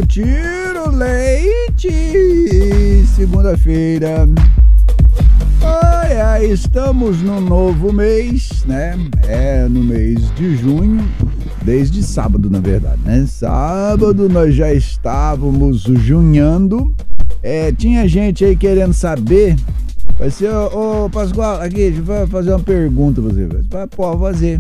Tiro Leite. Segunda-feira. Estamos no novo mês, né? No mês de junho. Desde sábado, na verdade, né? Sábado nós já estávamos junhando. Tinha gente aí querendo saber. Vai ser, ô Pascoal, aqui, deixa eu fazer uma pergunta pra você. Pode fazer.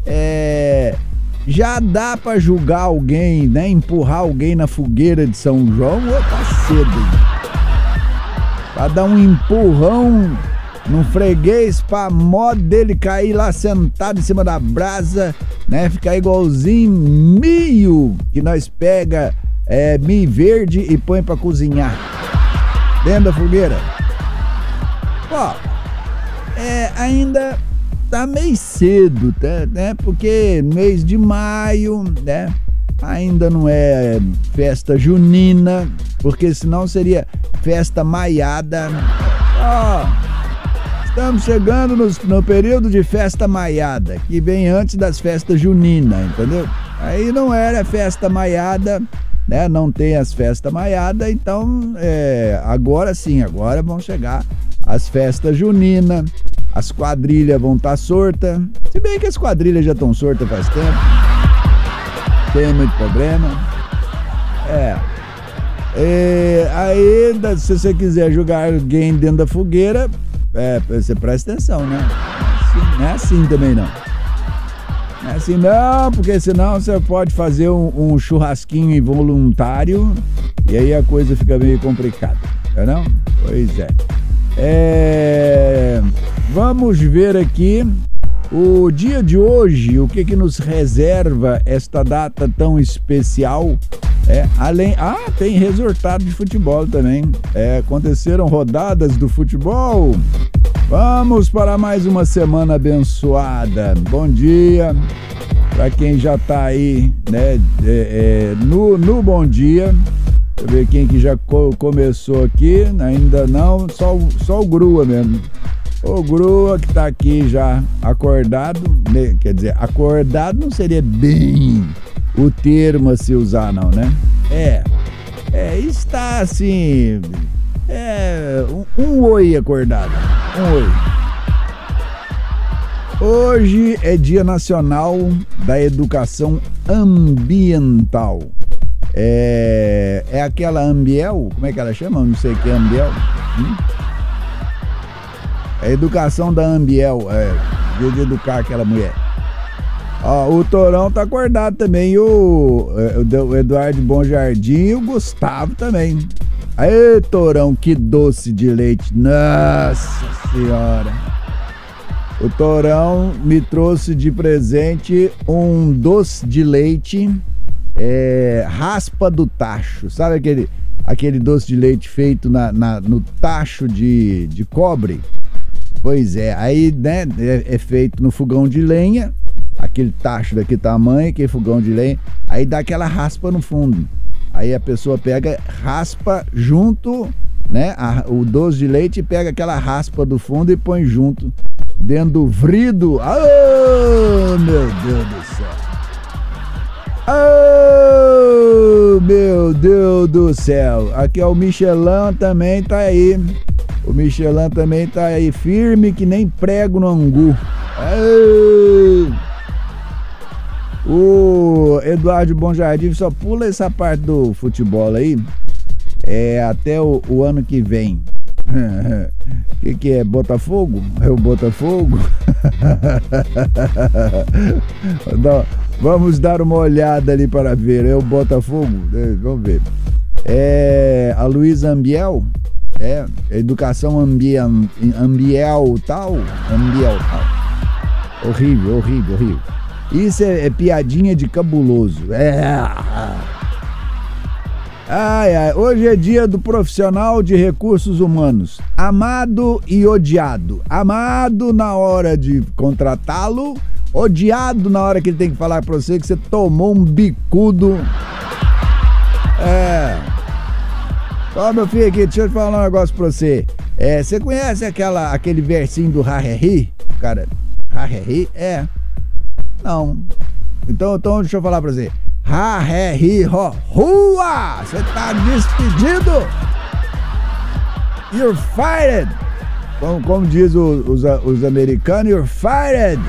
Já dá pra julgar alguém, né? Empurrar alguém na fogueira de São João ou tá cedo? Pra dar um empurrão no freguês pra modo dele cair lá sentado em cima da brasa, né? Ficar igualzinho milho que nós pega milho verde e põe pra cozinhar dentro da fogueira. Ainda tá meio cedo, né? Porque mês de maio, né? Ainda não é festa junina, porque senão seria festa maiada. Estamos chegando no período de festa maiada, que vem antes das festas juninas, entendeu? Aí não era festa maiada, né? Não tem as festas maiadas, então agora sim, agora vão chegar as festas juninas, as quadrilhas vão estar soltas, se bem que as quadrilhas já estão soltas faz tempo, não tem muito problema. Aí, se você quiser jogar alguém dentro da fogueira, você presta atenção, né? Não é assim também não. Não é assim não, porque senão você pode fazer um churrasquinho involuntário e aí a coisa fica meio complicada, não? Pois é. Vamos ver aqui o dia de hoje, o que nos reserva esta data tão especial. Tem resultado de futebol também. Aconteceram rodadas do futebol. Vamos para mais uma semana abençoada. Bom dia para quem já tá aí, né? No bom dia. Deixa eu ver quem que já começou aqui. Ainda não, só o Grua mesmo. O Grua que tá aqui já acordado, né? Quer dizer, acordado não seria bem o termo a se usar não, né? Está assim, um oi acordado, um oi. Hoje é Dia Nacional da Educação Ambiental. Aquela Ambiel, como é que ela chama? Não sei o que é Ambiel. A educação da Ambiel, dia de educar aquela mulher. O Torão tá acordado também, o Eduardo Bom Jardim e o Gustavo também. Aê, Torão, que doce de leite, nossa senhora. O Torão me trouxe de presente um doce de leite, raspa do tacho, sabe aquele doce de leite feito no tacho de cobre? Pois aí, né, é feito no fogão de lenha, aquele tacho daquele tamanho, aquele fogão de lenha, aí dá aquela raspa no fundo. Aí a pessoa pega, raspa junto, né, o doce de leite, pega aquela raspa do fundo e põe junto, dentro do vrido. Oh, meu Deus do céu. Oh, meu Deus do céu. Aqui o Michelin também tá aí. O Michelin também tá aí, firme que nem prego no angu. O Eduardo Bom Jardim só pula essa parte do futebol aí até o ano que vem. Que é Botafogo? É o Botafogo? Não, vamos dar uma olhada ali para ver. É o Botafogo? Vamos ver. A Luísa Ambiel? Educação ambiel tal. Horrível. Isso é piadinha de cabuloso. Hoje é dia do profissional de recursos humanos. Amado e odiado. Amado na hora de contratá-lo, odiado na hora que ele tem que falar pra você que você tomou um bicudo. Ó, meu filho, aqui, deixa eu falar um negócio pra você. Você conhece aquele versinho do Harry? Cara, Harry? Não. Então deixa eu falar pra você. Ha, ré, ri, ro, rua! Você tá despedido! You're fired! Como diz os americanos, you're fired!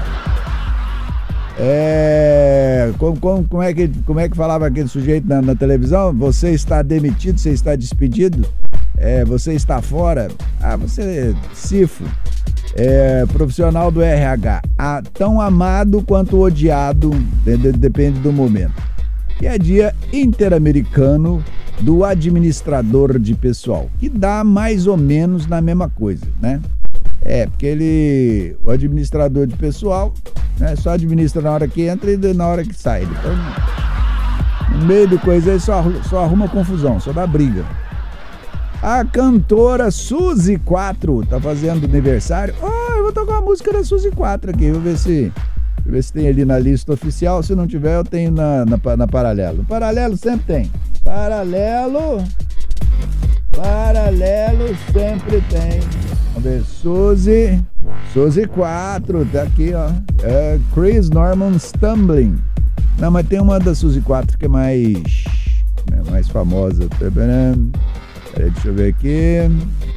Como é que falava aquele sujeito na televisão? Você está demitido, você está despedido? Você está fora? Você cifo. Profissional do RH. Tão amado quanto odiado, depende do momento. E é dia interamericano do administrador de pessoal, que dá mais ou menos na mesma coisa, né? Porque o administrador de pessoal, né, só administra na hora que entra e na hora que sai. Então, no meio do coisa aí só arruma confusão, só dá briga. A cantora Suzy 4 tá fazendo aniversário. Eu vou tocar uma música da Suzy 4 aqui, vou ver se tem ali na lista oficial. Se não tiver, eu tenho na Paralelo. Paralelo sempre tem. Paralelo sempre tem. Vamos ver, Suzy 4, tá aqui, ó. Chris Norman Stumbling. Não, mas tem uma da Suzy 4 que é mais famosa. Peraí, deixa eu ver aqui.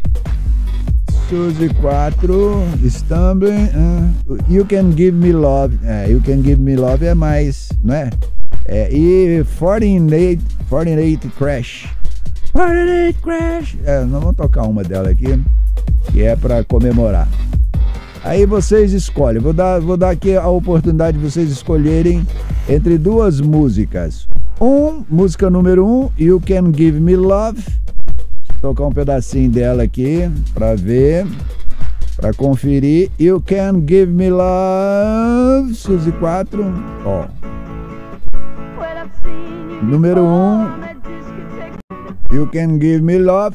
Suzy 4, Stumbling, You Can Give Me Love. You Can Give Me Love é mais, não é? E 48 Crash. 48 Crash. Nós vamos tocar uma dela aqui, que é pra comemorar. Aí vocês escolhem. Vou dar aqui a oportunidade de vocês escolherem entre duas músicas. Música número 1, You Can Give Me Love. Tocar um pedacinho dela aqui pra ver, pra conferir. You Can Give Me Love, Suzy 4. Ó. Número 1. You Can Give Me Love.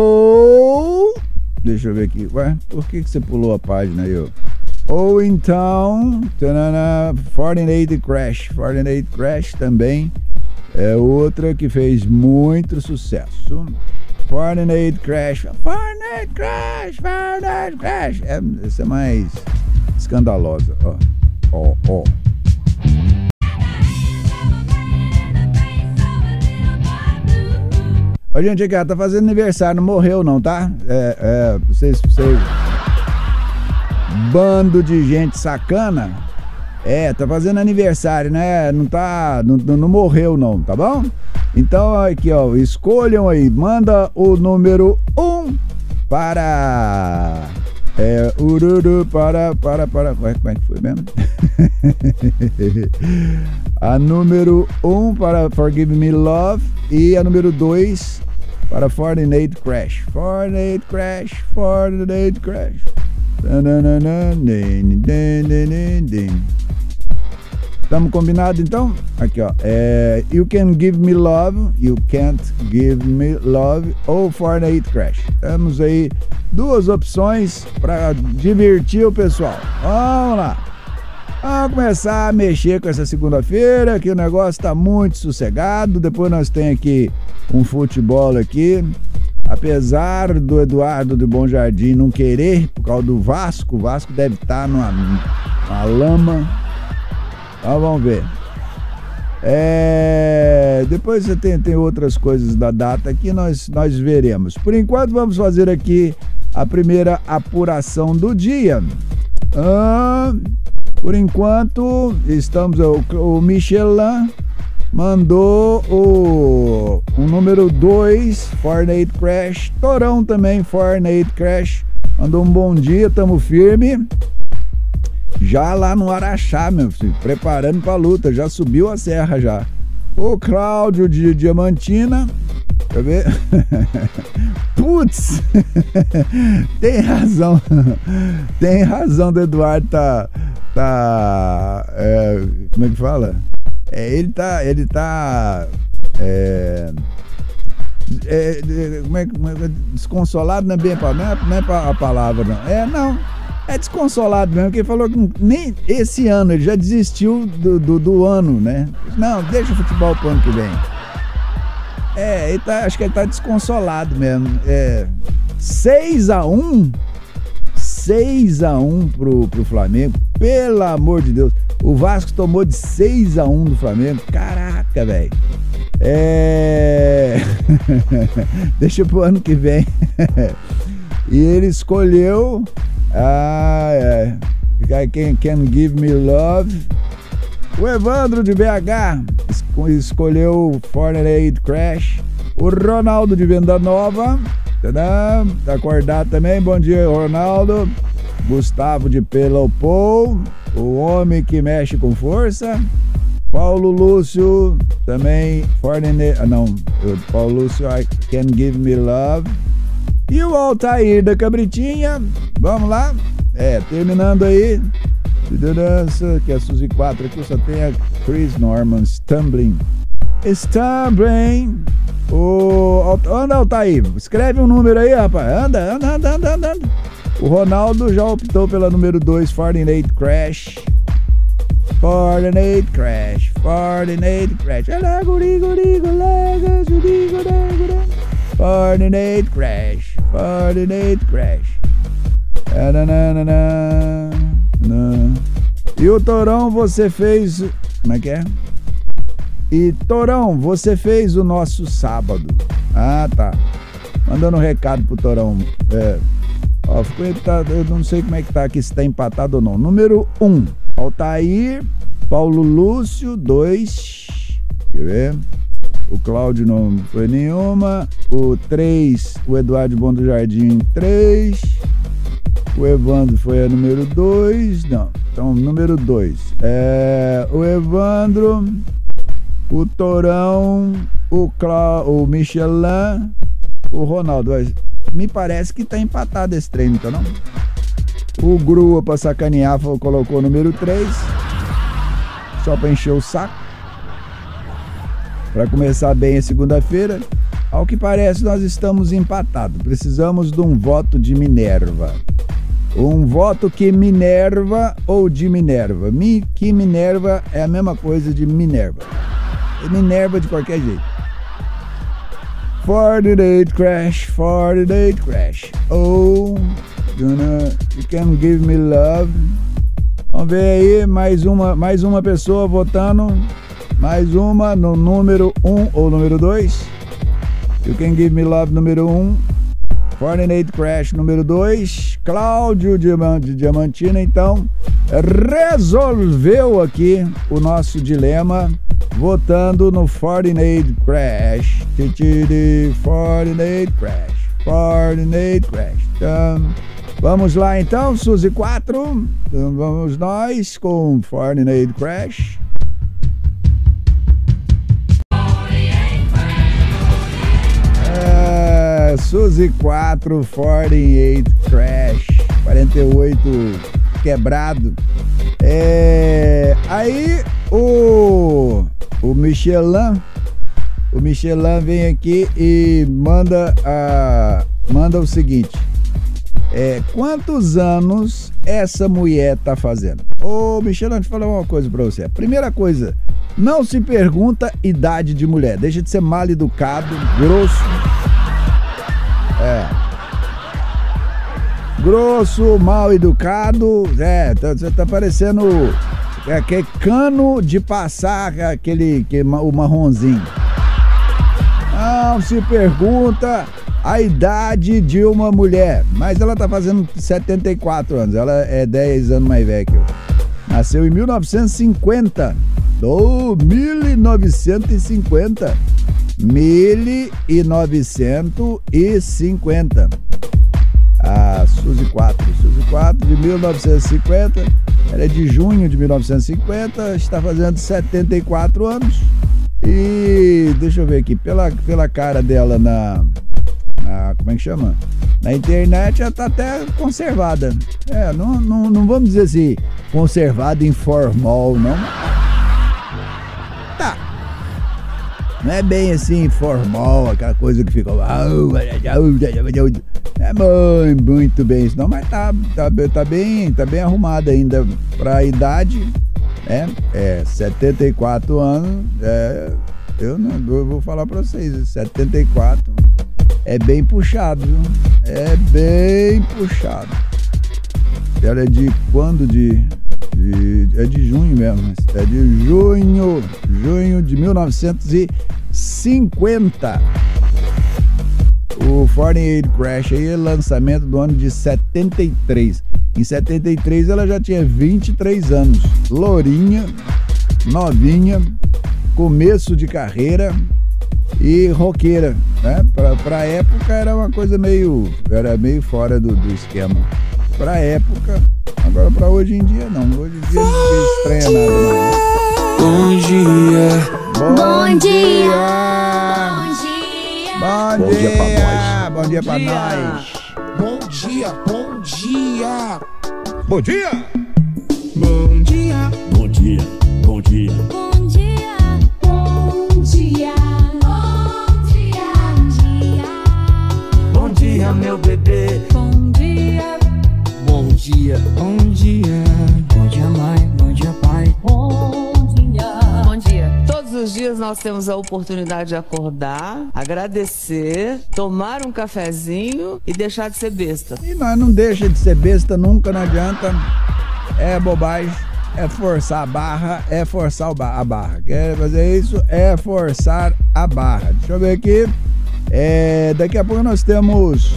Deixa eu ver aqui. Ué, por que você pulou a página aí, ó? Então, 48 Crash. 48 Crash também é outra que fez muito sucesso. 48 Crash. 48 Crash. 48 Crash. Essa é mais escandalosa. Ó. Ó, gente, aqui, ela tá fazendo aniversário, não morreu não, tá? Vocês bando de gente sacana. Tá fazendo aniversário, né? Não morreu não, tá bom? Então aqui, ó, escolham aí, manda o número 1 para ururu para como é que foi mesmo? A número 1 para Forgive Me Love e a número 2 para 48 Crash. 48 Crash, 48 Crash. Estamos combinados então? Aqui, ó. You Can Give Me Love, You Can't Give Me Love ou 48 Crash. Temos aí duas opções para divertir o pessoal. Vamos lá. Vamos começar a mexer com essa segunda-feira, que o negócio está muito sossegado. Depois nós temos aqui um futebol aqui. Apesar do Eduardo de Bom Jardim não querer, por causa do Vasco, o Vasco deve estar numa lama. Então vamos ver. Depois você tem outras coisas da data aqui, nós veremos. Por enquanto vamos fazer aqui a primeira apuração do dia. Por enquanto estamos, o Michelin mandou o número 2, 48 Crash. Torão também, 48 Crash, mandou um bom dia, tamo firme. Já lá no Araxá, meu filho, preparando pra luta, já subiu a serra já. O Cláudio de Diamantina, quer ver? Putz, tem razão do Eduardo como é que fala? Ele tá desconsolado, não é bem não é a palavra, não. É desconsolado mesmo, porque ele falou que nem esse ano, ele já desistiu do ano, né? Não, deixa o futebol pro ano que vem. Acho que ele tá desconsolado mesmo. 6-1 pro Flamengo, pelo amor de Deus. O Vasco tomou de 6-1 do Flamengo. Caraca, velho. Deixa pro ano que vem. E ele escolheu Can Give Me Love. O Evandro de BH escolheu Fortnite Crash. O Ronaldo de Venda Nova tá acordado também. Bom dia, Ronaldo. Gustavo de Pelopou, o homem que mexe com força. Paulo Lúcio também Fortnite. Paulo Lúcio Can Give Me Love. E o Altair da Cabritinha. Vamos lá. Terminando aí. Que a Suzy 4 aqui só tem a Chris Norman Stumbling. Anda, Altair. Escreve um número aí, rapaz. Anda. O Ronaldo já optou pela número 2, Fortnite Crash. Fortnite Crash. Fortnite Crash. Fortnite Crash. Fortnite Crash. E o Torão, você fez... Como é que é? E Torão, você fez o nosso sábado. Ah, tá. Mandando um recado pro Torão. Eu não sei como é que tá aqui, se tá empatado ou não. Número 1, Altair. Paulo Lúcio, 2. Quer ver? O Cláudio não foi nenhuma. O 3, o Eduardo Bom do Jardim, 3. O Evandro foi a número 2. Não, então número 2. O Evandro, o Torão, o Michelin, o Ronaldo. Me parece que tá empatado esse treino, tá não? O Grua, pra sacanear, colocou o número 3. Só pra encher o saco. Pra começar bem a segunda-feira. Ao que parece, nós estamos empatados. Precisamos de um voto de Minerva. Um voto que Minerva ou de Minerva. Que Minerva é a mesma coisa de Minerva. É Minerva de qualquer jeito. Fortnite Crash, Fortnite Crash. Oh, you can give me love. Vamos ver aí, mais uma pessoa votando. Mais uma no número 1 ou número 2. You can give me love, número 1. Fortnite Crash, número 2. Cláudio de Diamantina, então, resolveu aqui o nosso dilema, votando no Fortnite Crash. Fortnite Crash. Fortnite Crash. Então, vamos lá então, Suzy 4. Então, vamos nós com Fortnite Crash. Suzy 4, Fortnite Crash. 48 quebrado. Aí o Michelin vem aqui e manda o seguinte: quantos anos essa mulher tá fazendo? Ô Michelin, deixa eu falar uma coisa pra você. Primeira coisa, não se pergunta idade de mulher. Deixa de ser mal educado, grosso. Grosso, mal educado. Você tá parecendo aquele cano de passar o marronzinho. Não se pergunta a idade de uma mulher. Mas ela tá fazendo 74 anos. Ela é 10 anos mais velha que eu. Nasceu em 1950. 1950. 1950. A Suzy 4 de 1950. Ela é de junho de 1950. Está fazendo 74 anos. E deixa eu ver aqui, pela cara dela como é que chama? Na internet ela tá até conservada. Não vamos dizer assim, conservada em formal, não. Tá. Não é bem assim formal, aquela coisa que fica. É muito bem isso, não, mas tá bem arrumada ainda pra idade. 74 anos. Eu vou falar pra vocês, 74 é bem puxado, viu? É bem puxado. Ela é de quando? De É de junho mesmo. É de junho de 1950. O 48 Crash aí é lançamento do ano de 73. Em 73 ela já tinha 23 anos. Lourinha, novinha, começo de carreira e roqueira, né? Pra época era uma coisa meio fora do esquema. Pra época, agora pra hoje em dia não. Hoje em dia não estranha nada não. Bom dia. Bom dia. Bom dia pra nós. Bom dia pra nós. Bom dia, bom dia. Bom dia. Bom dia. Bom dia, bom dia. Bom dia, bom dia, Bom dia, meu bebê. bom dia, Bom dia, bom dia. Bom dia, mãe. Bom dia, pai. bom dia. Bom dia. Todos os dias nós temos a oportunidade de acordar, agradecer, tomar um cafezinho e deixar de ser besta. E nós não deixa de ser besta nunca, não adianta. É bobagem, é forçar a barra, é forçar a barra. Quer fazer isso? É forçar a barra. Deixa eu ver aqui. Daqui a pouco nós temos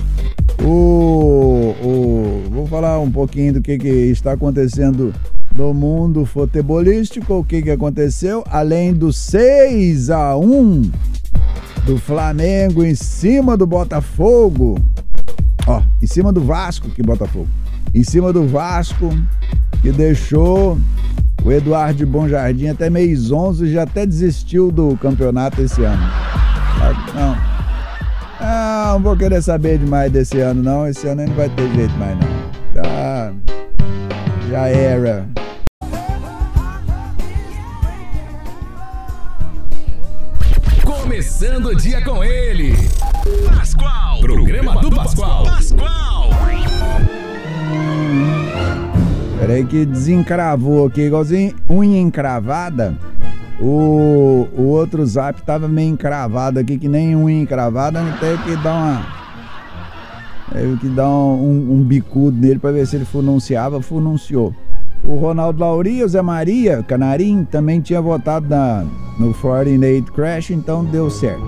vou falar um pouquinho do que está acontecendo no mundo futebolístico, o que aconteceu, além do 6-1 do Flamengo em cima do Botafogo. Ó, em cima do Vasco, que Botafogo. Em cima do Vasco, que deixou o Eduardo de Bom Jardim até meio zonzo e já até desistiu do campeonato esse ano. Não vou querer saber demais desse ano, não. Esse ano não vai ter jeito mais, não. Já era. Começando o dia com ele, Pascoal. Programa do Pascoal. Peraí que desencravou aqui, igualzinho unha encravada. O outro zap tava meio encravado aqui, que nem unha encravada, não teve que dar um bicudo nele pra ver se ele fununciou. O Ronaldo Lauri, o Zé Maria, Canarim, também tinha votado no 48 Crash, então deu certo.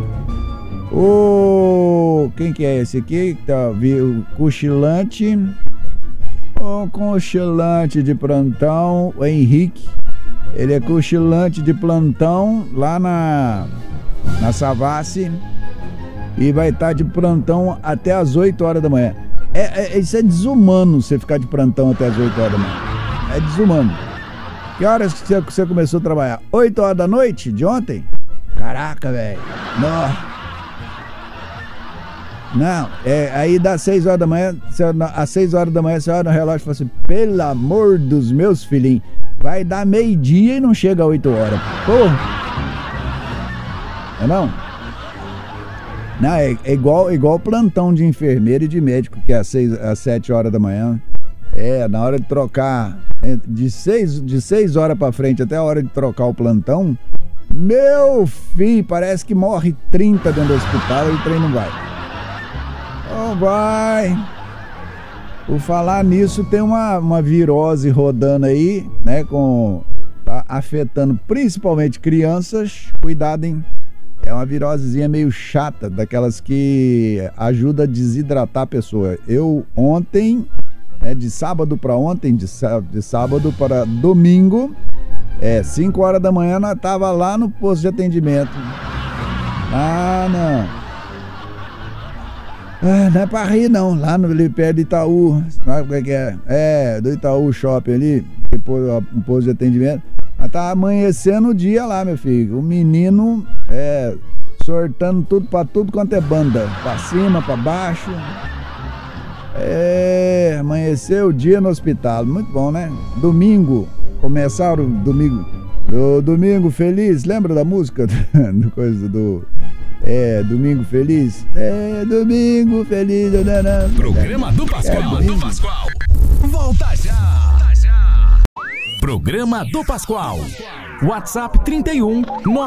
Quem que é esse aqui? Tá, o cochilante. O cochilante de plantão, o Henrique. Ele é cochilante de plantão lá na Savassi e vai estar de plantão até as 8 horas da manhã. Isso é desumano, você ficar de plantão até as 8 horas da manhã. É desumano. Que horas que você começou a trabalhar? 8 horas da noite de ontem? Caraca, velho. Não, aí dá 6 horas da manhã, às 6 horas da manhã você olha no relógio e fala assim, pelo amor dos meus filhinhos, vai dar meio-dia e não chega a 8 horas. Porra! Não? Não, é igual plantão de enfermeiro e de médico, que é às 7 horas da manhã. Na hora de trocar, de 6 horas pra frente até a hora de trocar o plantão, meu filho, parece que morre 30 dentro do hospital e o trem não vai. Não vai. Por falar nisso, tem uma virose rodando aí, né? Tá afetando principalmente crianças. Cuidado, hein? É uma virosezinha meio chata, daquelas que ajuda a desidratar a pessoa. Eu ontem, de sábado para ontem, de sábado para domingo, 5 horas da manhã, nós tava lá no posto de atendimento. Não. Não é pra rir não, lá ali perto do Itaú, sabe o que é? Do Itaú Shopping ali, que um posto de atendimento. Mas tá amanhecendo o dia lá, meu filho. O menino sortando tudo pra tudo quanto é banda, pra cima, pra baixo. Amanheceu o dia no hospital, muito bom, né? Domingo, começaram o Domingo Feliz, lembra da música? Domingo Feliz. Domingo Feliz. Programa do Pascoal. Volta já. Programa do Pascoal. WhatsApp 31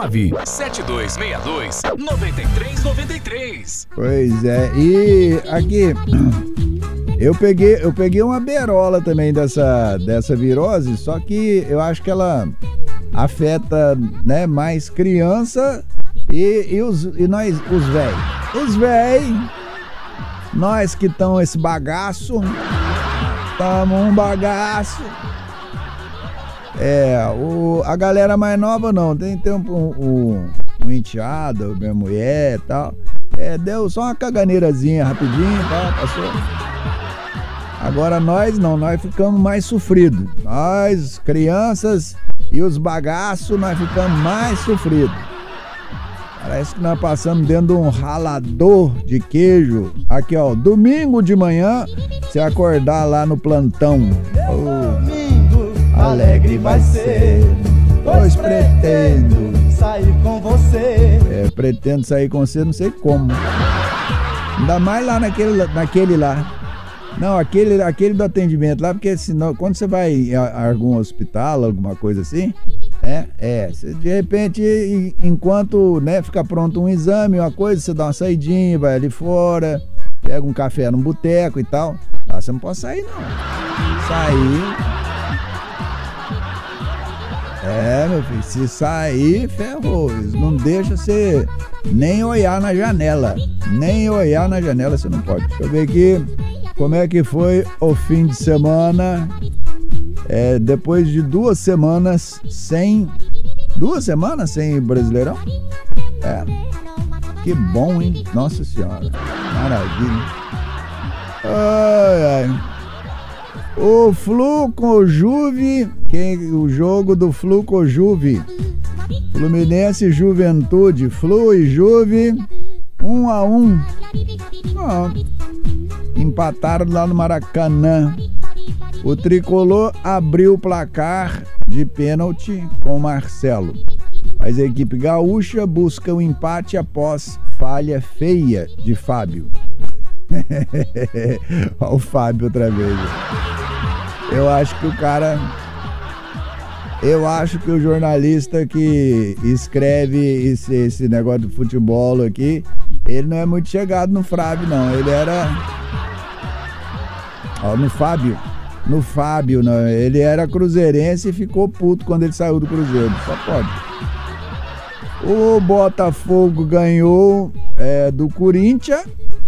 97262 9393. Pois é, e aqui Eu peguei uma berola também dessa virose, só que eu acho que ela afeta, né, mais criança e nós, os velhos. Os velhos, nós que estamos esse bagaço, estamos um bagaço. A galera mais nova não, tem um enteado, minha mulher e tal. Deu só uma caganeirazinha rapidinho, tá, passou. Agora nós não, nós ficamos mais sofridos. Nós, crianças e os bagaços, nós ficamos mais sofridos. Parece que nós passamos dentro de um ralador de queijo. Aqui, ó, domingo de manhã, você acordar lá no plantão. Domingo alegre vai ser, pois pretendo sair com você. Pretendo sair com você, não sei como. Ainda mais lá naquele lá. Não, aquele do atendimento lá, porque senão, quando você vai a algum hospital, alguma coisa assim, você, de repente, enquanto, né, fica pronto um exame, uma coisa, você dá uma saidinha, vai ali fora, pega um café num boteco e tal. Lá você não pode sair, não. Sair... meu filho, se sair, ferrou. Não deixa você nem olhar na janela. Nem olhar na janela você não pode. Deixa eu ver aqui como é que foi o fim de semana. Depois de 2 semanas sem... 2 semanas sem Brasileirão? Que bom, hein? Nossa Senhora. Maravilha. Ai, ai. O Flu com o Juve, o jogo do Flu com o Juve, Fluminense e Juventude, Flu e Juve, 1-1. Empataram lá no Maracanã. O tricolor abriu o placar de pênalti com o Marcelo, mas a equipe gaúcha busca o empate após falha feia de Fábio. Olha o Fábio outra vez. Eu acho que o jornalista que escreve esse negócio de futebol aqui, ele não é muito chegado no Fábio, não. Ele era... No Fábio, não. Ele era cruzeirense e ficou puto quando ele saiu do Cruzeiro. Só pode. O Botafogo ganhou do Corinthians,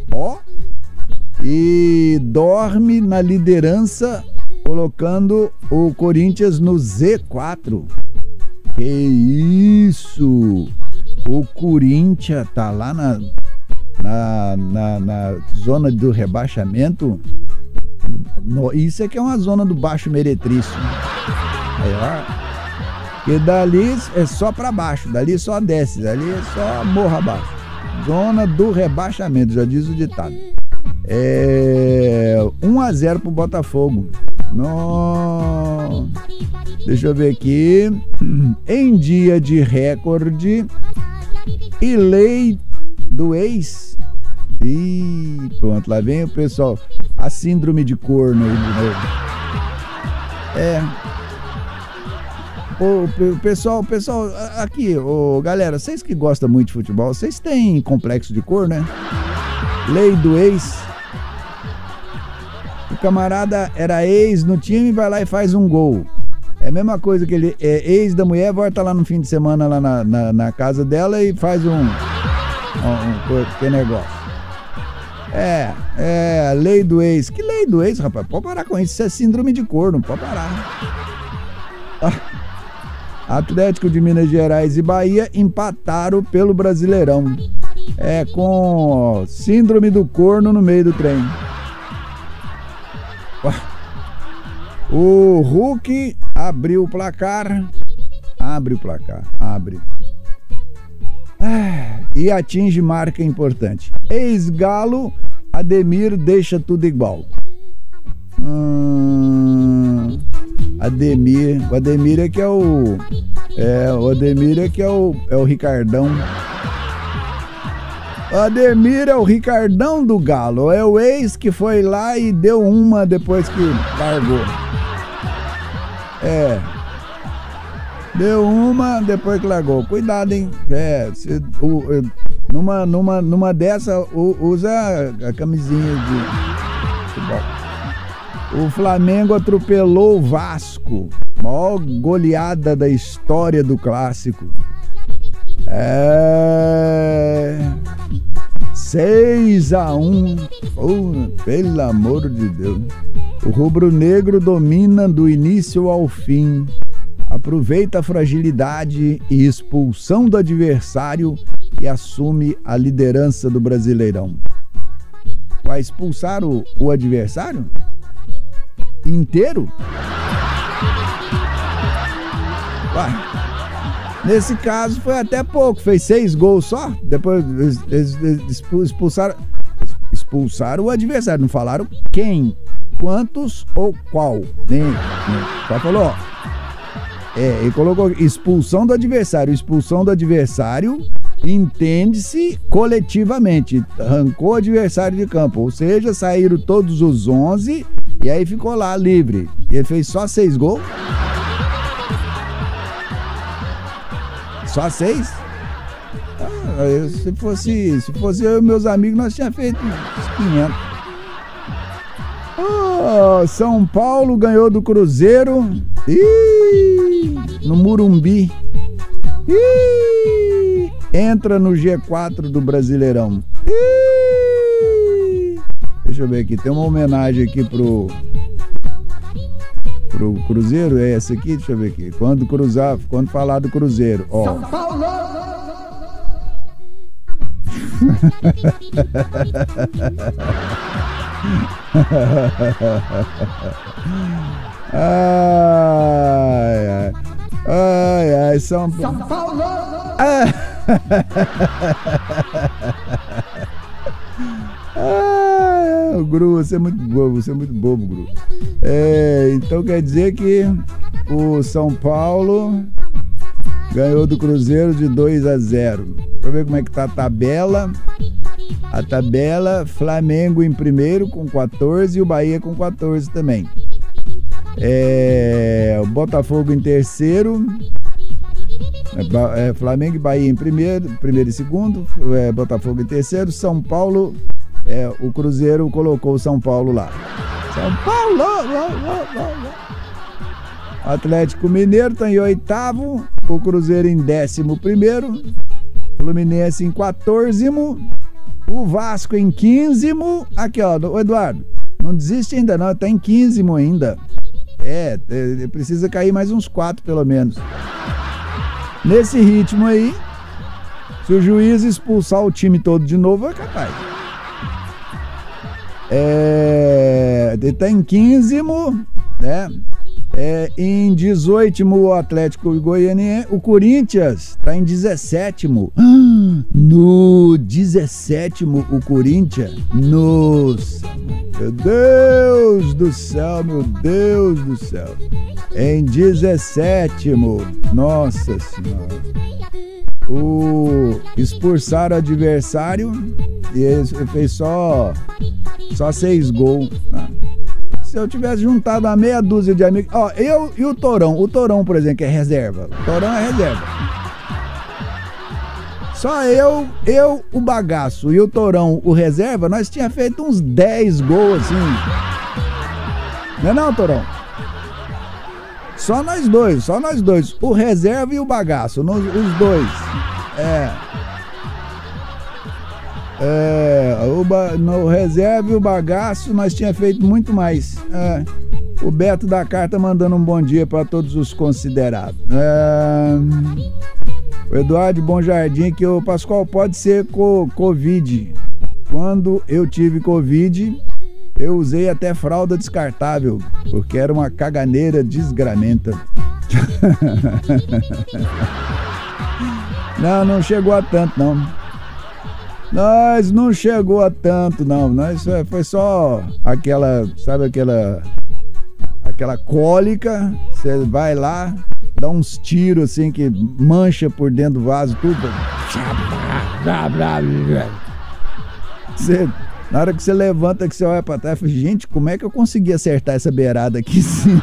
e dorme na liderança, colocando o Corinthians no Z4. Que isso! O Corinthians tá lá na zona do rebaixamento. Isso aqui é uma zona do baixo meretrício. Que dali é só pra baixo, dali só desce, dali é só morro abaixo. Zona do rebaixamento, já diz o ditado. 1-0 pro Botafogo. Deixa eu ver aqui. Em dia de recorde e lei do ex. Ih, pronto, lá vem o pessoal. A síndrome de corno aí de novo. O pessoal, aqui, galera, vocês que gostam muito de futebol, vocês têm complexo de corno, né? Lei do ex. O camarada era ex no time, vai lá e faz um gol. É a mesma coisa que ele é ex da mulher, volta lá no fim de semana lá na casa dela e faz que negócio. Lei do ex. Que lei do ex, rapaz? Pode parar com isso. Isso é síndrome de corno, pode parar. Atlético de Minas Gerais e Bahia empataram pelo Brasileirão. Com síndrome do corno no meio do trem. O Hulk abriu o placar. Abre. E atinge marca importante. Ex-Galo, Ademir deixa tudo igual. O Ademir é que é o Ricardão. O Ademir é o Ricardão do Galo. É o ex que foi lá e deu uma depois que largou. Deu uma depois que largou. Cuidado, hein? Numa dessa, usa a camisinha de futebol. O Flamengo atropelou o Vasco. Maior goleada da história do clássico. 6-1. Pelo amor de Deus. O rubro-negro domina do início ao fim. Aproveita a fragilidade e expulsão do adversário e assume a liderança do Brasileirão. Vai expulsar o adversário? Inteiro? Vai. Nesse caso foi até pouco, fez 6 gols só. Depois eles expulsaram o adversário, não falaram quem, quantos ou qual. Só falou, ó. Ele colocou expulsão do adversário. Expulsão do adversário entende-se coletivamente. Arrancou o adversário de campo, ou seja, saíram todos os 11 e aí ficou lá livre. Ele fez só 6 gols. Só 6? Se fosse eu e meus amigos, nós tínhamos feito uns 500. São Paulo ganhou do Cruzeiro. No Morumbi. Entra no G4 do Brasileirão. Deixa eu ver aqui, tem uma homenagem aqui pro Cruzeiro, é essa aqui, deixa eu ver aqui. Quando falar do Cruzeiro, ó. São Paulo! Ai, São Paulo! Gru, você é muito bobo, Gru. Então quer dizer que o São Paulo ganhou do Cruzeiro de 2-0. Deixa eu ver como é que tá a tabela. A tabela, Flamengo em primeiro com 14 e o Bahia com 14 também. O Botafogo em terceiro. Flamengo e Bahia em primeiro e segundo. Botafogo em terceiro. São Paulo, o Cruzeiro colocou o São Paulo lá. São Paulo! Atlético Mineiro está em 8º, o Cruzeiro em 11º, Fluminense em 14º, o Vasco em 15º. Aqui, ó, o Eduardo, não desiste ainda não, está em 15º ainda. Precisa cair mais uns 4 pelo menos. Nesse ritmo aí, se o juiz expulsar o time todo de novo, é capaz. Ele tá em 15º, né? Em 18º o Atlético Goianiense. O Corinthians tá em 17º. No 17º o Corinthians. Nossa, meu Deus do céu, meu Deus do céu. Em 17º, nossa senhora. Expulsaram o adversário e ele fez só 6 gols. Se eu tivesse juntado uma meia dúzia de amigos. Ó, eu e o Torão. O Torão, por exemplo, que é reserva. O Torão é reserva. Só eu, o Bagaço e o Torão, o reserva, nós tínhamos feito uns 10 gols assim. Não é, Torão? Só nós dois. O reserva e o Bagaço, os dois. No reserva e o Bagaço nós tínhamos feito muito mais. O Beto da Carta mandando um bom dia para todos os considerados. O Eduardo Bom Jardim, que o Pascoal pode ser Covid. Quando eu tive Covid, eu usei até fralda descartável, porque era uma caganeira desgramenta. Não chegou a tanto, não. Nós não chegou a tanto, não. Nós foi só aquela, sabe, aquela cólica. Você vai lá, dá uns tiros assim que mancha por dentro do vaso, tudo. Na hora que você levanta, que você olha pra trás, fala, gente, como é que eu consegui acertar essa beirada aqui sim?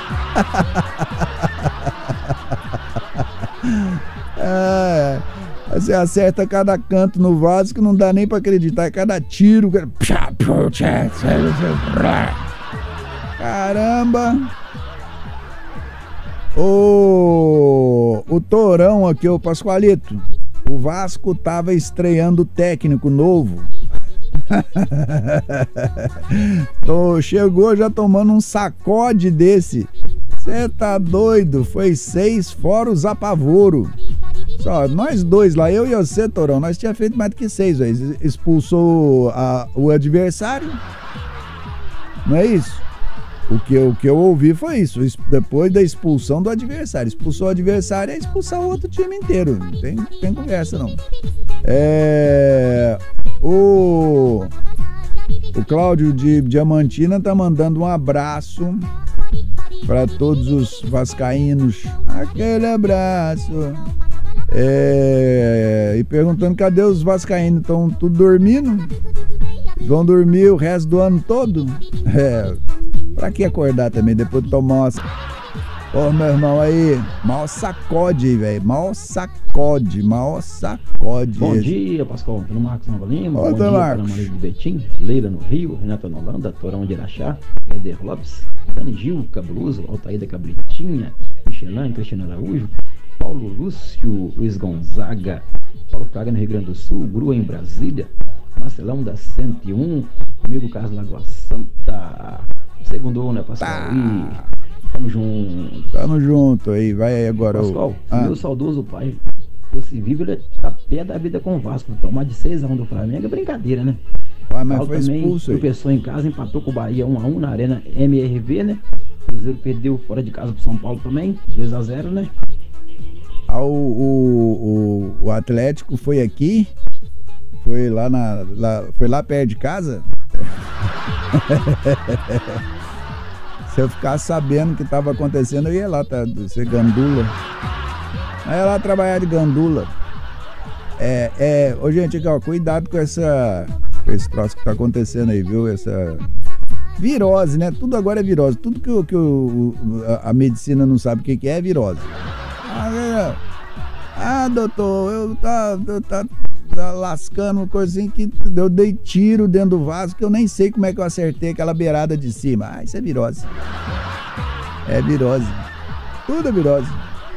Você acerta cada canto no vaso que não dá nem pra acreditar. Cada tiro. Caramba! O Torão aqui, o Pascoalito. O Vasco tava estreando técnico novo. Chegou já tomando um sacode desse. Você tá doido? Foi 6 fora os apavoro. Só nós dois lá, eu e você, Torão, nós tínhamos feito mais do que 6, velho. Expulsou o adversário. Não é isso? O que eu ouvi foi isso. Depois da expulsão do adversário. Expulsou o adversário é expulsar o outro time inteiro. Não tem conversa, não. O Cláudio de Diamantina tá mandando um abraço para todos os vascaínos. Aquele abraço. E perguntando cadê os vascaínos. Estão tudo dormindo? Vão dormir o resto do ano todo? Pra que acordar também depois de tomar umas... Ô, meu irmão aí, mal sacode, velho. Mal sacode. Bom dia, Pascoal. Antônio Marcos Nova Lima. Bom dia, Marcos. Maria de Betim, Leila no Rio, Renata na Holanda, Torão de Irachá, Éder Lopes, Dani Gil, Cabuloso, Altaída Cabritinha, Michelin, Cristina Araújo, Paulo Lúcio, Luiz Gonzaga, Paulo Caga no Rio Grande do Sul, Grua em Brasília, Marcelão da 101, amigo Carlos Lagoa Santa. Segundo, né, Pascoal? Tamo junto aí, vai aí agora. Pascoal, meu saudoso pai, fosse vivo, ele tá pé da vida com o Vasco. Tomar de 6-1 do Flamengo é brincadeira, né? Mas foi expulso aí. Tropeçou em casa, empatou com o Bahia 1-1 na Arena MRV, né? O Cruzeiro perdeu fora de casa pro São Paulo também, 2-0, né? O Atlético foi aqui, foi lá perto de casa. Se eu ficar sabendo o que estava acontecendo, eu ia lá ser gandula. Eu ia lá trabalhar de gandula. Ô, gente, aqui, ó, cuidado com esse troço que tá acontecendo aí, viu? Essa virose, né? Tudo agora é virose. Tudo que a medicina não sabe o que é virose. Doutor, eu tá lascando uma coisinha que eu dei tiro dentro do vaso que eu nem sei como é que eu acertei aquela beirada de cima. Isso é virose. É virose. Tudo é virose.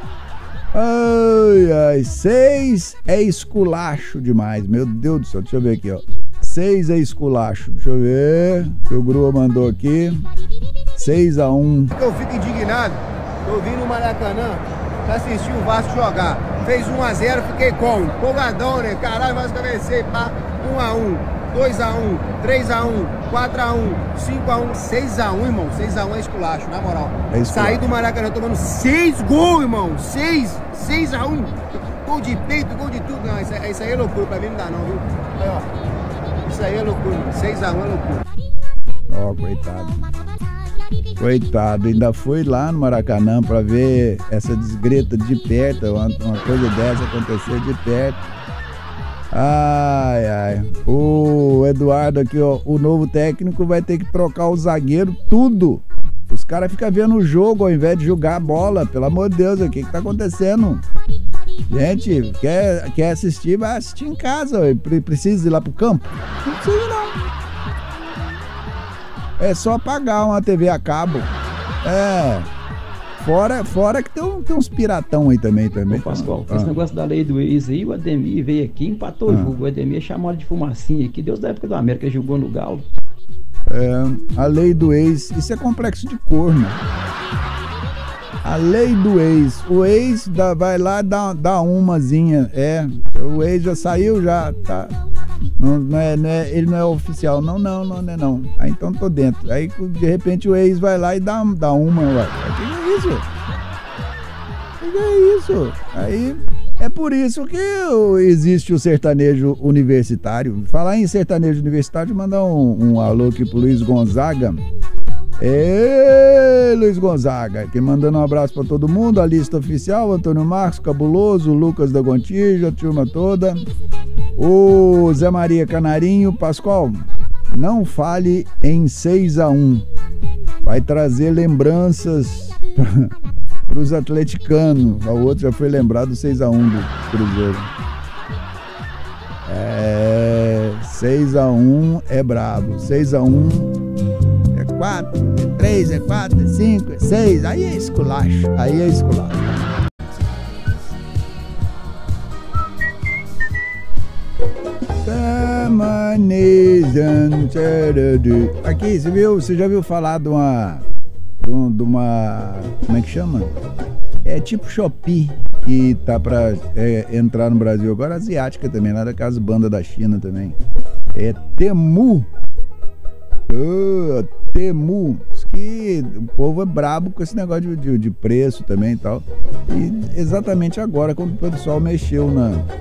Ai, 6 é esculacho demais. Meu Deus do céu, deixa eu ver aqui, ó. 6 é esculacho. Deixa eu ver. Que o Grua mandou aqui. 6-1. Eu fico indignado. Eu vim no Maracanã pra assistir o Vasco jogar. Fez 1-0, fiquei como? Empolgadão, né? Caralho, Vasco vai vencer, pá. 1-1, 2-1, 3-1, 4-1, 5-1, 6-1, irmão. 6-1 é esculacho, na moral. É esculacho. Saí do Maracanã tomando 6 gols, irmão. 6-1. Gol de peito, gol de tudo. Não, isso aí é loucura, pra mim não dá não, viu? Aí, ó. Isso aí é loucura, 6-1 é loucura. Ó, coitado, ainda fui lá no Maracanã pra ver essa desgreta de perto, uma coisa dessa acontecer de perto. Ai. O Eduardo aqui, ó, o novo técnico vai ter que trocar o zagueiro, tudo. Os caras ficam vendo o jogo ao invés de jogar a bola, pelo amor de Deus, o que tá acontecendo? Gente, quer assistir, vai assistir em casa, precisa ir lá pro campo? Não precisa não. É só pagar uma TV a cabo. Fora que tem uns piratão aí também. Ô, Pascoal, esse negócio da lei do ex aí, o Ademir veio aqui e empatou o jogo. O Ademir chamou de fumacinha aqui, Deus da época do América, jogou no Galo. A lei do ex, isso é complexo de corno. A lei do ex. O ex vai lá dá umazinha. O ex já saiu, já tá. Ele não é oficial. Não. Aí então tô dentro. Aí de repente o ex vai lá e dá uma. Ué. Que é isso? Que é isso? Aí é por isso que existe o sertanejo universitário. Falar em sertanejo universitário, mandar um alô aqui pro Luiz Gonzaga. Luiz Gonzaga, aqui mandando um abraço pra todo mundo, a lista oficial, Antônio Marcos, Cabuloso, Lucas da Gontijo, a turma toda, o Zé Maria Canarinho. Pascoal, não fale em 6-1, vai trazer lembranças pros atleticanos. O outro já foi lembrado do 6-1 do Cruzeiro. 6-1 é brabo, 6-1 é 4, é 3, é 4, é 5, é 6. Aí é esculacho. Aí é esculacho. Aqui, você já viu falar de uma, como é que chama? É tipo Shopee, que tá pra entrar no Brasil agora, asiática também, lá daquelas bandas da China também. É Temu. Temu. Diz que o povo é brabo com esse negócio de preço também e tal. E exatamente agora, quando o pessoal mexeu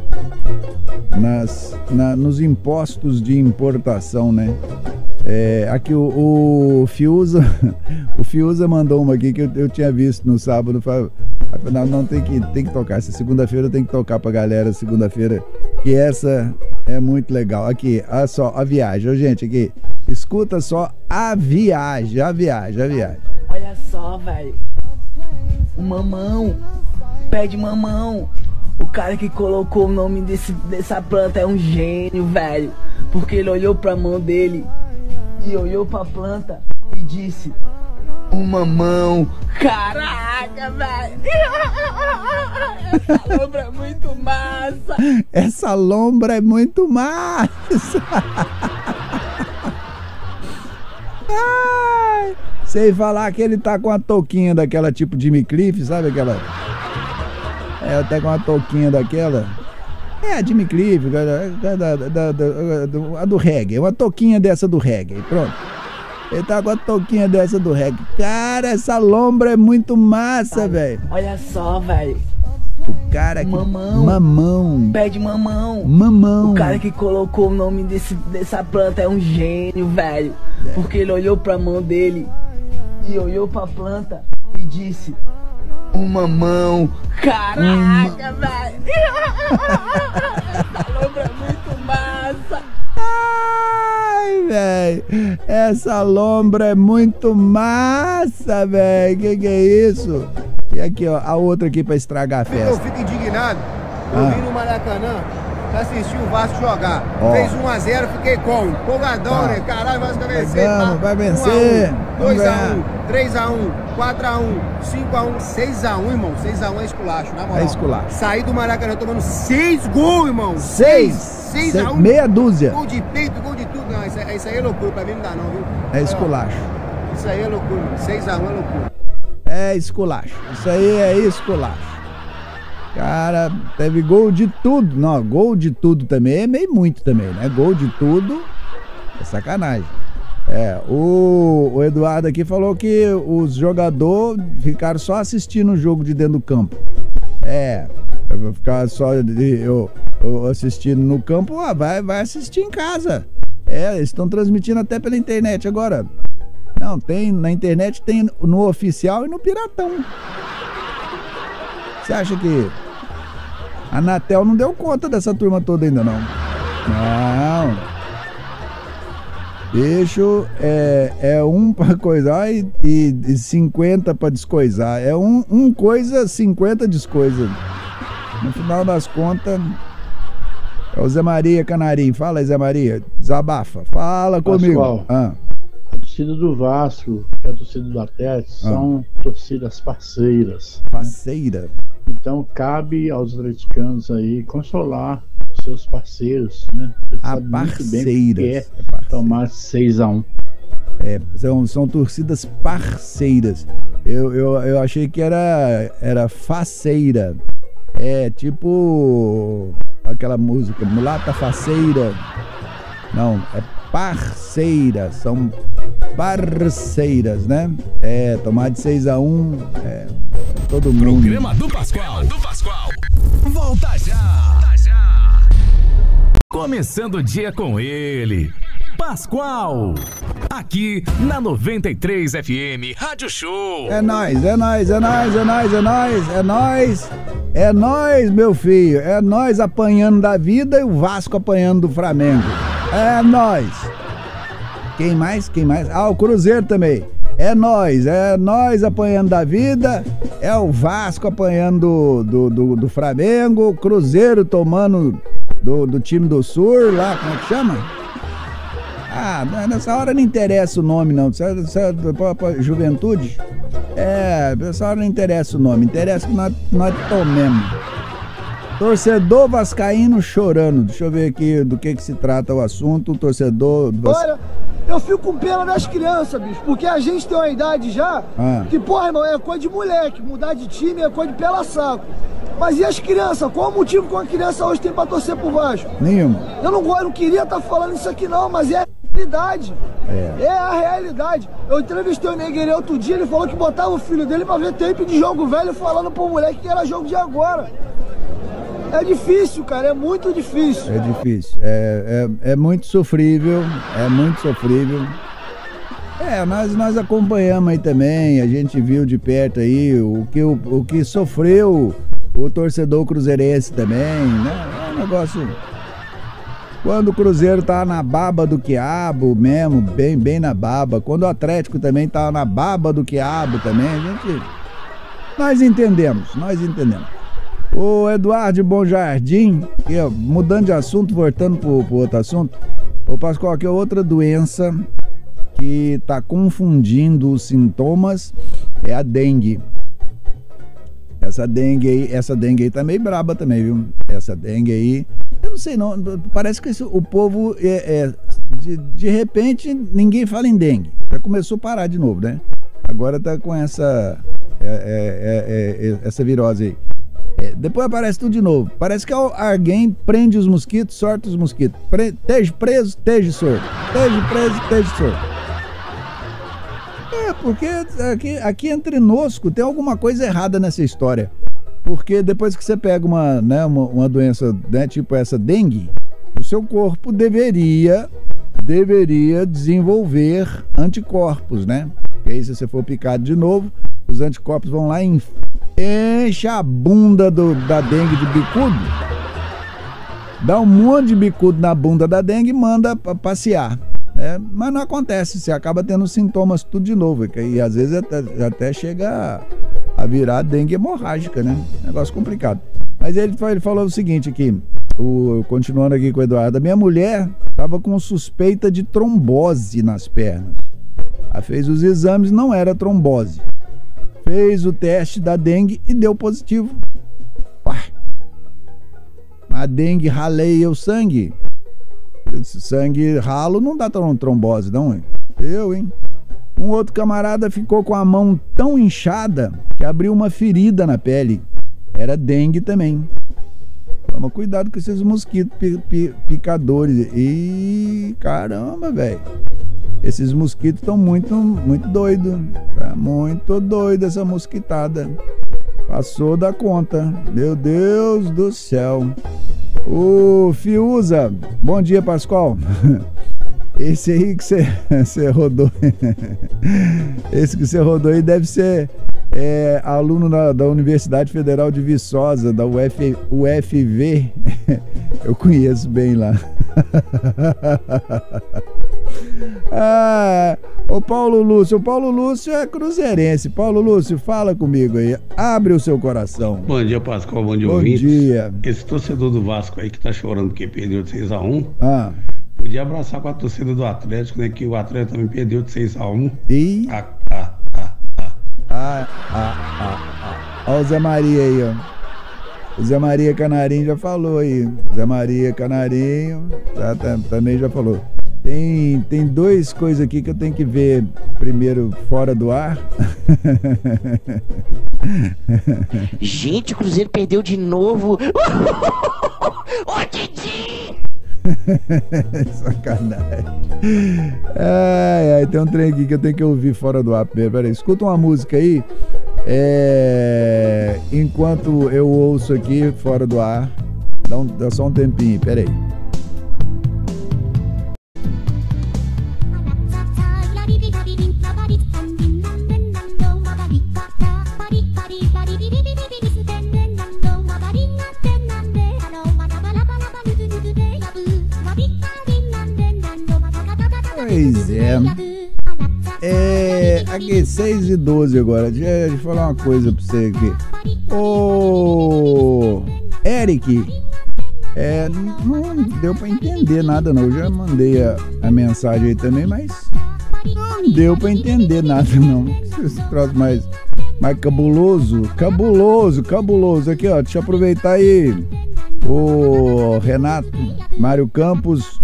nos impostos de importação, né? Aqui o Fiuza mandou uma aqui que eu tinha visto no sábado. Não, tem que tocar. Essa segunda-feira tem que tocar pra galera, segunda-feira, que essa é muito legal. Aqui, olha só, a viagem. Gente, aqui, escuta só a viagem. Olha só, velho. O mamão, pé de mamão. O cara que colocou o nome dessa planta é um gênio, velho. Porque ele olhou pra mão dele e olhou pra planta e disse: um mamão. Caraca, velho. Essa lombra é muito massa. Essa lombra é muito massa. Ai, sei falar que ele tá com a touquinha daquela tipo Jimmy Cliff, sabe aquela? Até com uma touquinha daquela. Jimmy Cliff, a do reggae. Uma touquinha dessa do reggae. Pronto. Ele tá com a touquinha dessa do reggae. Cara, essa lombra é muito massa, velho. Olha só, velho. O cara que... Mamão. Pé de mamão. Mamão. O cara que colocou o nome dessa planta é um gênio, velho. Porque ele olhou pra mão dele e olhou pra planta e disse: um mamão. Caraca, velho. Essa lombra é muito massa. Ai, velho. Essa lombra é muito massa, velho. Que é isso? E aqui, ó, a outra aqui pra estragar a festa. Eu fico indignado. Eu vim no Maracanã pra assistir o Vasco jogar. Fez 1-0, fiquei como? Empolgadão, né? Caralho, o Vasco vai vencer. Vai vencer. 2-1, 3-1, 4-1, 5-1, 6-1, irmão. 6-1 é esculacho, na moral. É esculacho. Saí do Maracanã tomando 6 gols, irmão. 6-1. Meia dúzia. Gol de peito, gol de tudo. Não, isso aí é loucura. Pra mim não dá não, viu? É esculacho. Isso aí é loucura. 6-1 é loucura. É esculacho. Isso aí é esculacho. Cara, teve gol de tudo. Não, gol de tudo também é meio muito também, né? Gol de tudo é sacanagem. O Eduardo aqui falou que os jogadores ficaram só assistindo o jogo de dentro do campo. Eu vou ficar só eu assistindo no campo, vai assistir em casa. Eles estão transmitindo até pela internet agora. Não, tem na internet, tem no oficial e no piratão. Você acha que a Anatel não deu conta dessa turma toda ainda, não? Não. Bicho, é um pra coisar e 50 pra descoisar. É um coisa, 50 descoisa. No final das contas, é o Zé Maria Canarim. Fala aí, Zé Maria. Desabafa. Fala comigo. A torcida do Vasco e a torcida do Atlético são torcidas parceiras. Parceira? Né? Então cabe aos atleticanos aí consolar os seus parceiros, né? Parceiras. Tomar 6-1. São torcidas parceiras. Eu achei que era faceira. Tipo aquela música, mulata faceira. Não, é parceira. São parceiras, né? Tomar de 6-1 todo mundo. Programa do Pascoal. Volta já. Começando o dia com ele, Pascoal. Aqui na 93 FM Rádio Show. É nóis, meu filho. É nóis apanhando da vida e o Vasco apanhando do Flamengo. É nóis. Quem mais? O Cruzeiro também. É nós apanhando da vida, é o Vasco apanhando do Flamengo, o Cruzeiro tomando do time do Sul, lá, como é que chama? Ah, nessa hora não interessa o nome, não. Pra juventude, nessa hora não interessa o nome. Interessa que nós tomemos. Torcedor vascaíno chorando. Deixa eu ver aqui do que se trata o assunto. O torcedor... Olha, eu fico com pena das crianças, bicho. Porque a gente tem uma idade já que, porra, irmão, é coisa de moleque. Mudar de time é coisa de pela saco. Mas e as crianças? Qual o motivo que uma criança hoje tem pra torcer pro Vasco? Nenhuma. Eu não queria estar falando isso aqui não, mas é a realidade. É a realidade. Eu entrevistei o Negueirê outro dia, ele falou que botava o filho dele pra ver tape de jogo velho falando pro moleque que era jogo de agora. É difícil, cara, é muito difícil. É difícil, é muito sofrível, nós acompanhamos aí também, a gente viu de perto aí o que sofreu o torcedor cruzeirense também, né? É um negócio... Quando o Cruzeiro tá na baba do quiabo mesmo, bem na baba, quando o Atlético também tá na baba do quiabo também, nós entendemos. O Eduardo Bom Jardim, mudando de assunto, voltando pro outro assunto, o Pascoal, que é outra doença que tá confundindo os sintomas, é a dengue. Essa dengue aí tá meio braba também, viu? Essa dengue aí, eu não sei não, parece que o povo, de repente, ninguém fala em dengue. Já começou a parar de novo, né? Agora tá com essa virose aí. Depois aparece tudo de novo. Parece que alguém prende os mosquitos, sorta os mosquitos. Esteja preso, esteja solto. Esteja preso, esteja solto. Porque aqui entre nós tem alguma coisa errada nessa história. Porque depois que você pega uma doença, né, tipo essa dengue, o seu corpo deveria desenvolver anticorpos, né? Porque aí se você for picado de novo, os anticorpos vão lá e enche a bunda da dengue de bicudo, dá um monte de bicudo na bunda da dengue e manda passear. Mas não acontece, você acaba tendo sintomas tudo de novo, e às vezes até chega a virar dengue hemorrágica, né? Negócio complicado. Mas ele falou o seguinte aqui, continuando aqui com o Eduardo, a minha mulher estava com suspeita de trombose nas pernas. Ela fez os exames, não era trombose. Fez o teste da dengue e deu positivo. A dengue raleia o sangue. Esse sangue ralo não dá trombose, não, hein? Hein? Um outro camarada ficou com a mão tão inchada que abriu uma ferida na pele. Era dengue também. Toma cuidado com esses mosquitos picadores. E caramba, velho. Esses mosquitos estão muito doidos. Tá muito doido essa mosquitada. Passou da conta. Meu Deus do céu. O Fiuza. Bom dia, Pascoal. Esse aí que você rodou. Esse que você rodou aí deve ser aluno da Universidade Federal de Viçosa, da UFV. Eu conheço bem lá. O Paulo Lúcio é cruzeirense. Paulo Lúcio, fala comigo aí, abre o seu coração. Bom dia, Pascoal, bom dia, ouvintes. Bom dia. Esse torcedor do Vasco aí que tá chorando porque perdeu de 6-1, podia abraçar com a torcida do Atlético, né, que o Atlético também perdeu de 6-1. Olha o Zé Maria aí, ó. O Zé Maria Canarinho já falou aí. Zé Maria Canarinho também já falou. Tem duas coisas aqui que eu tenho que ver primeiro fora do ar. Gente, o Cruzeiro perdeu de novo. Ô, Didi! Sacanagem. Tem um trem aqui que eu tenho que ouvir fora do ar primeiro. Peraí, escuta uma música aí. Enquanto eu ouço aqui fora do ar. Dá só um tempinho, peraí. Pois aqui 6:12 agora. Deixa eu falar uma coisa pra você aqui. Ô Eric, Não deu pra entender nada, não. Eu já mandei a mensagem aí também, mas não deu pra entender nada, não. Esse troço mais cabuloso. Aqui, ó, deixa eu aproveitar aí. O Renato Mário Campos,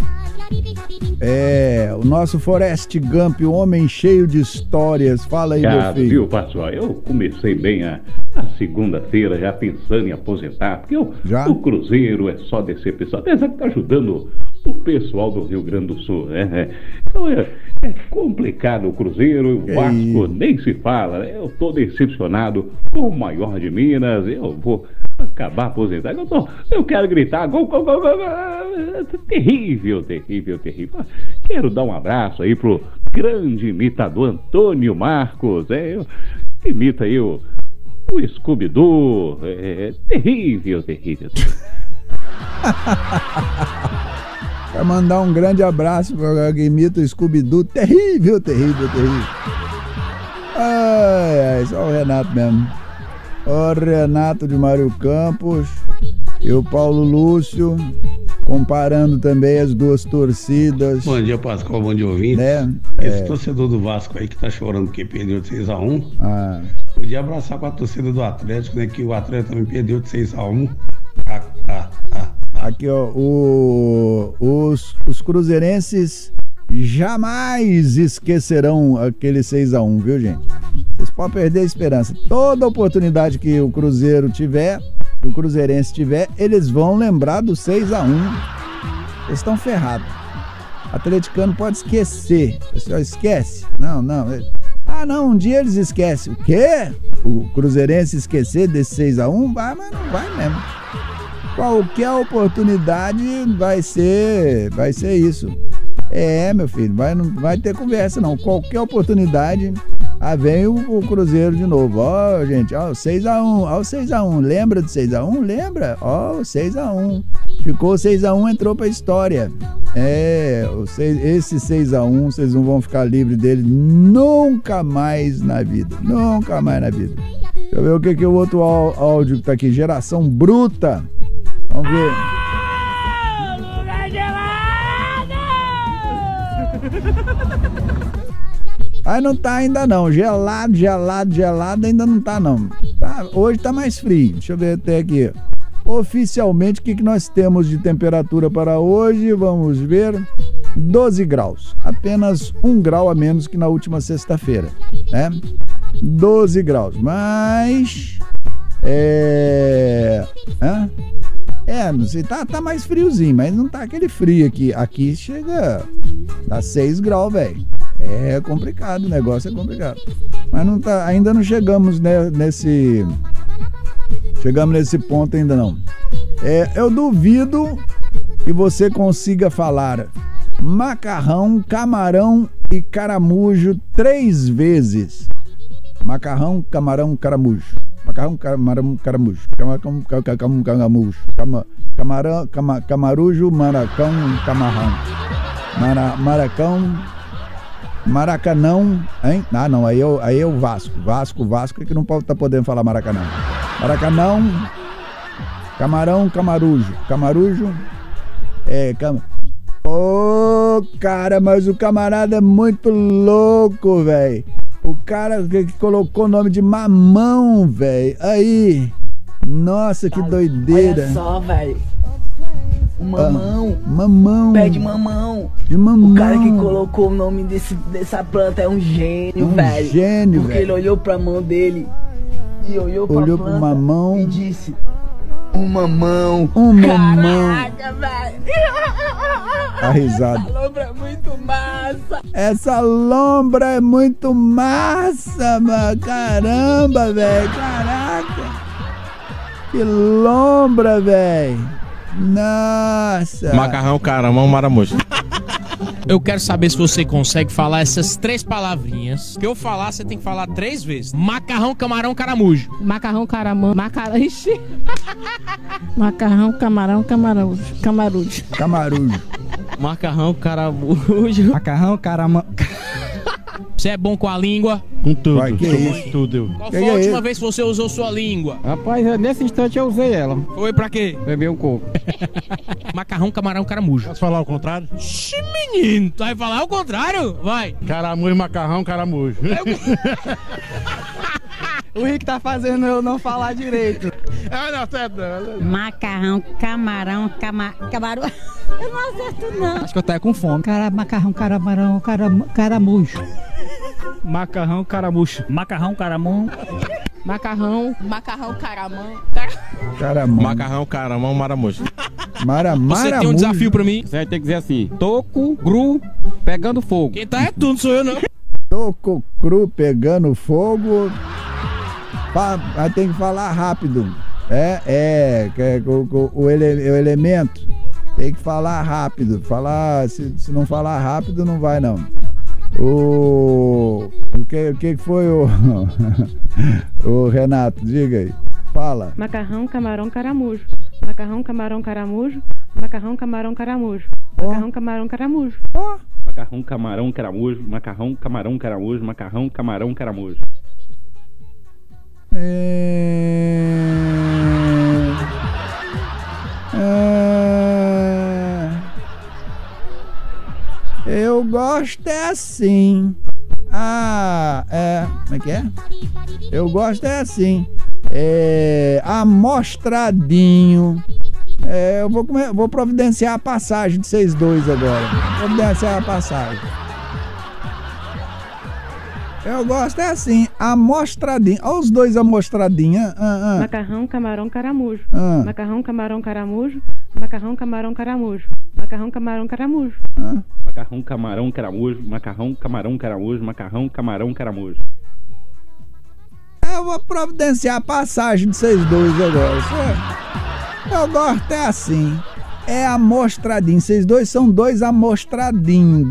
o nosso Forrest Gump, o homem cheio de histórias. Fala aí, meu filho. Viu, Pascoal? Eu comecei bem a segunda-feira já pensando em aposentar, porque o Cruzeiro é só decepção, apesar que tá ajudando o pessoal do Rio Grande do Sul, né? Então é complicado o Cruzeiro, o Vasco nem se fala, né? Eu tô decepcionado com o maior de Minas, eu vou acabar aposentado, eu quero gritar gol, gol, gol, gol, terrível. Quero dar um abraço aí pro grande imitador Antônio Marcos, imita aí o Scooby-Doo, terrível. Quero mandar um grande abraço para quem imita o Scooby-Doo, terrível. Só o Renato mesmo. O Renato de Mário Campos e o Paulo Lúcio, comparando também as duas torcidas. Bom dia, Pascoal, bom dia, ouvinte. Esse torcedor do Vasco aí que tá chorando porque perdeu de 6-1, podia abraçar com a torcida do Atlético, né? Que o Atlético também perdeu de 6-1. Aqui, ó, os cruzeirenses jamais esquecerão aquele 6-1, viu, gente? Vocês podem perder a esperança. Toda oportunidade que o Cruzeiro tiver, que o cruzeirense tiver, eles vão lembrar do 6-1. Eles estão ferrados. Atleticano pode esquecer. O pessoal esquece? Não. Não, um dia eles esquecem. O quê? O cruzeirense esquecer desse 6-1? Vai, mas não vai mesmo. Qualquer oportunidade vai ser isso. Meu filho, não vai ter conversa não. Qualquer oportunidade, vem o Cruzeiro de novo. Ó, gente, ó, 6-1, lembra do 6-1? Lembra? Ó, 6-1. Ficou 6-1, entrou pra história. Esse 6-1, vocês não vão ficar livres dele nunca mais na vida. Deixa eu ver o que o outro áudio que tá aqui. Geração bruta. Vamos ver. Lugar gelado! Não tá ainda não. Gelado ainda não tá não. Hoje tá mais frio. Deixa eu ver até aqui. Oficialmente, o que nós temos de temperatura para hoje? Vamos ver. 12 graus. Apenas 1 grau a menos que na última sexta-feira, né? 12 graus. Mas... não sei, tá mais friozinho, mas não tá aquele frio aqui. Aqui chega a 6 graus, velho. É complicado, o negócio é complicado. Mas não tá, ainda não chegamos nesse ponto ainda não. Eu duvido que você consiga falar macarrão, camarão e caramujo 3 vezes. Macarrão, camarão, caramujo. Macarrão, camarão, caramujo. Camarujo, maracão, camarrão. Maracão, Maracanão, hein? Não, aí é o Vasco. Vasco é que não tá podendo falar Maracanã. Maracanão, camarão, camarujo. Camarujo, cara, mas o camarada é muito louco, velho. O cara que colocou o nome de mamão, velho. Aí. Nossa, que doideira. Olha só, velho. O mamão. Mamão. Pé de mamão. De mamão. O cara que colocou o nome dessa planta é um gênio, velho. Gênio, porque velho. ele olhou pra mão dele e olhou pra planta pro mamão e disse: um mamão. Caraca, velho. A risada. Essa lombra é muito massa. Essa lombra é muito massa, mano. Caramba, velho. Caraca. Que lombra, velho. Nossa. Macarrão, caramão, maramujo. Eu quero saber se você consegue falar essas 3 palavrinhas. Que eu falar, você tem que falar 3 vezes. Macarrão, camarão, caramujo. Macarrão, caramão, Ixi. Macarrão, camarão, camarujo. Camarujo. Macarrão, caramujo. Macarrão, caramão. Você é bom com a língua? Com tudo. Vai, que Sou isso? bom em tudo, eu. Qual foi a última vez que você usou sua língua? Rapaz, nesse instante eu usei ela. Foi pra quê? Beber um coco. Macarrão, camarão, caramujo. Posso falar o contrário? Ixi, menino, tu vai falar o contrário? Vai. Caramujo, macarrão, caramujo. O Rick tá fazendo eu não falar direito. Não acerto não. Macarrão, camarão, camarão. Eu não acerto, não. Acho que eu tô com fome. Macarrão, caramarão, caramujo. Macarrão, caramucho. Macarrão, caramão. Macarrão, caramão. Caramão. Macarrão, caramão, maramujo. Maramujo. Você tem um desafio pra mim? Você vai ter que dizer assim: toco, gru, pegando fogo. Quem tá é tu, não sou eu não. Toco cru pegando fogo. Tem que falar rápido. O elemento. Tem que falar rápido. Se não falar rápido, não vai não. O que foi o Renato? Diga aí. Fala. Macarrão, camarão, caramujo. Macarrão, camarão, caramujo. Macarrão, camarão, caramujo. Macarrão, camarão, caramujo. Macarrão, camarão, caramujo. Macarrão, camarão, caramujo. Macarrão, camarão, caramujo. Eu gosto é assim. Como é que é? Eu gosto é assim. Amostradinho. Eu vou providenciar a passagem de vocês dois agora. Providenciar a passagem. Eu gosto é assim, amostradinho. Olha os dois amostradinhos. Macarrão, camarão, caramujo. Macarrão, camarão, caramujo. Macarrão, camarão, caramujo. Macarrão, camarão, caramujo. Macarrão, camarão, caramujo. Macarrão, camarão, caramujo. Macarrão, camarão, caramujo. Eu vou providenciar a passagem de vocês dois agora. Eu gosto é assim. É amostradinho. Vocês dois são dois amostradinhos.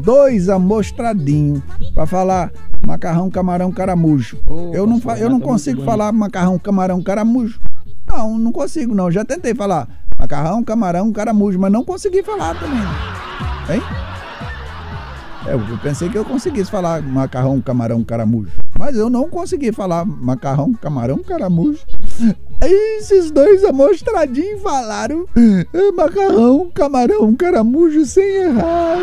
Pra falar macarrão, camarão, caramujo. Eu não consigo falar macarrão, camarão, caramujo. Não consigo não. Já tentei falar macarrão, camarão, caramujo, mas não consegui falar também. Hein? Eu pensei que eu conseguisse falar macarrão, camarão, caramujo. Mas eu não consegui falar macarrão, camarão, caramujo. Esses dois amostradinhos falaram macarrão, camarão, caramujo sem errar.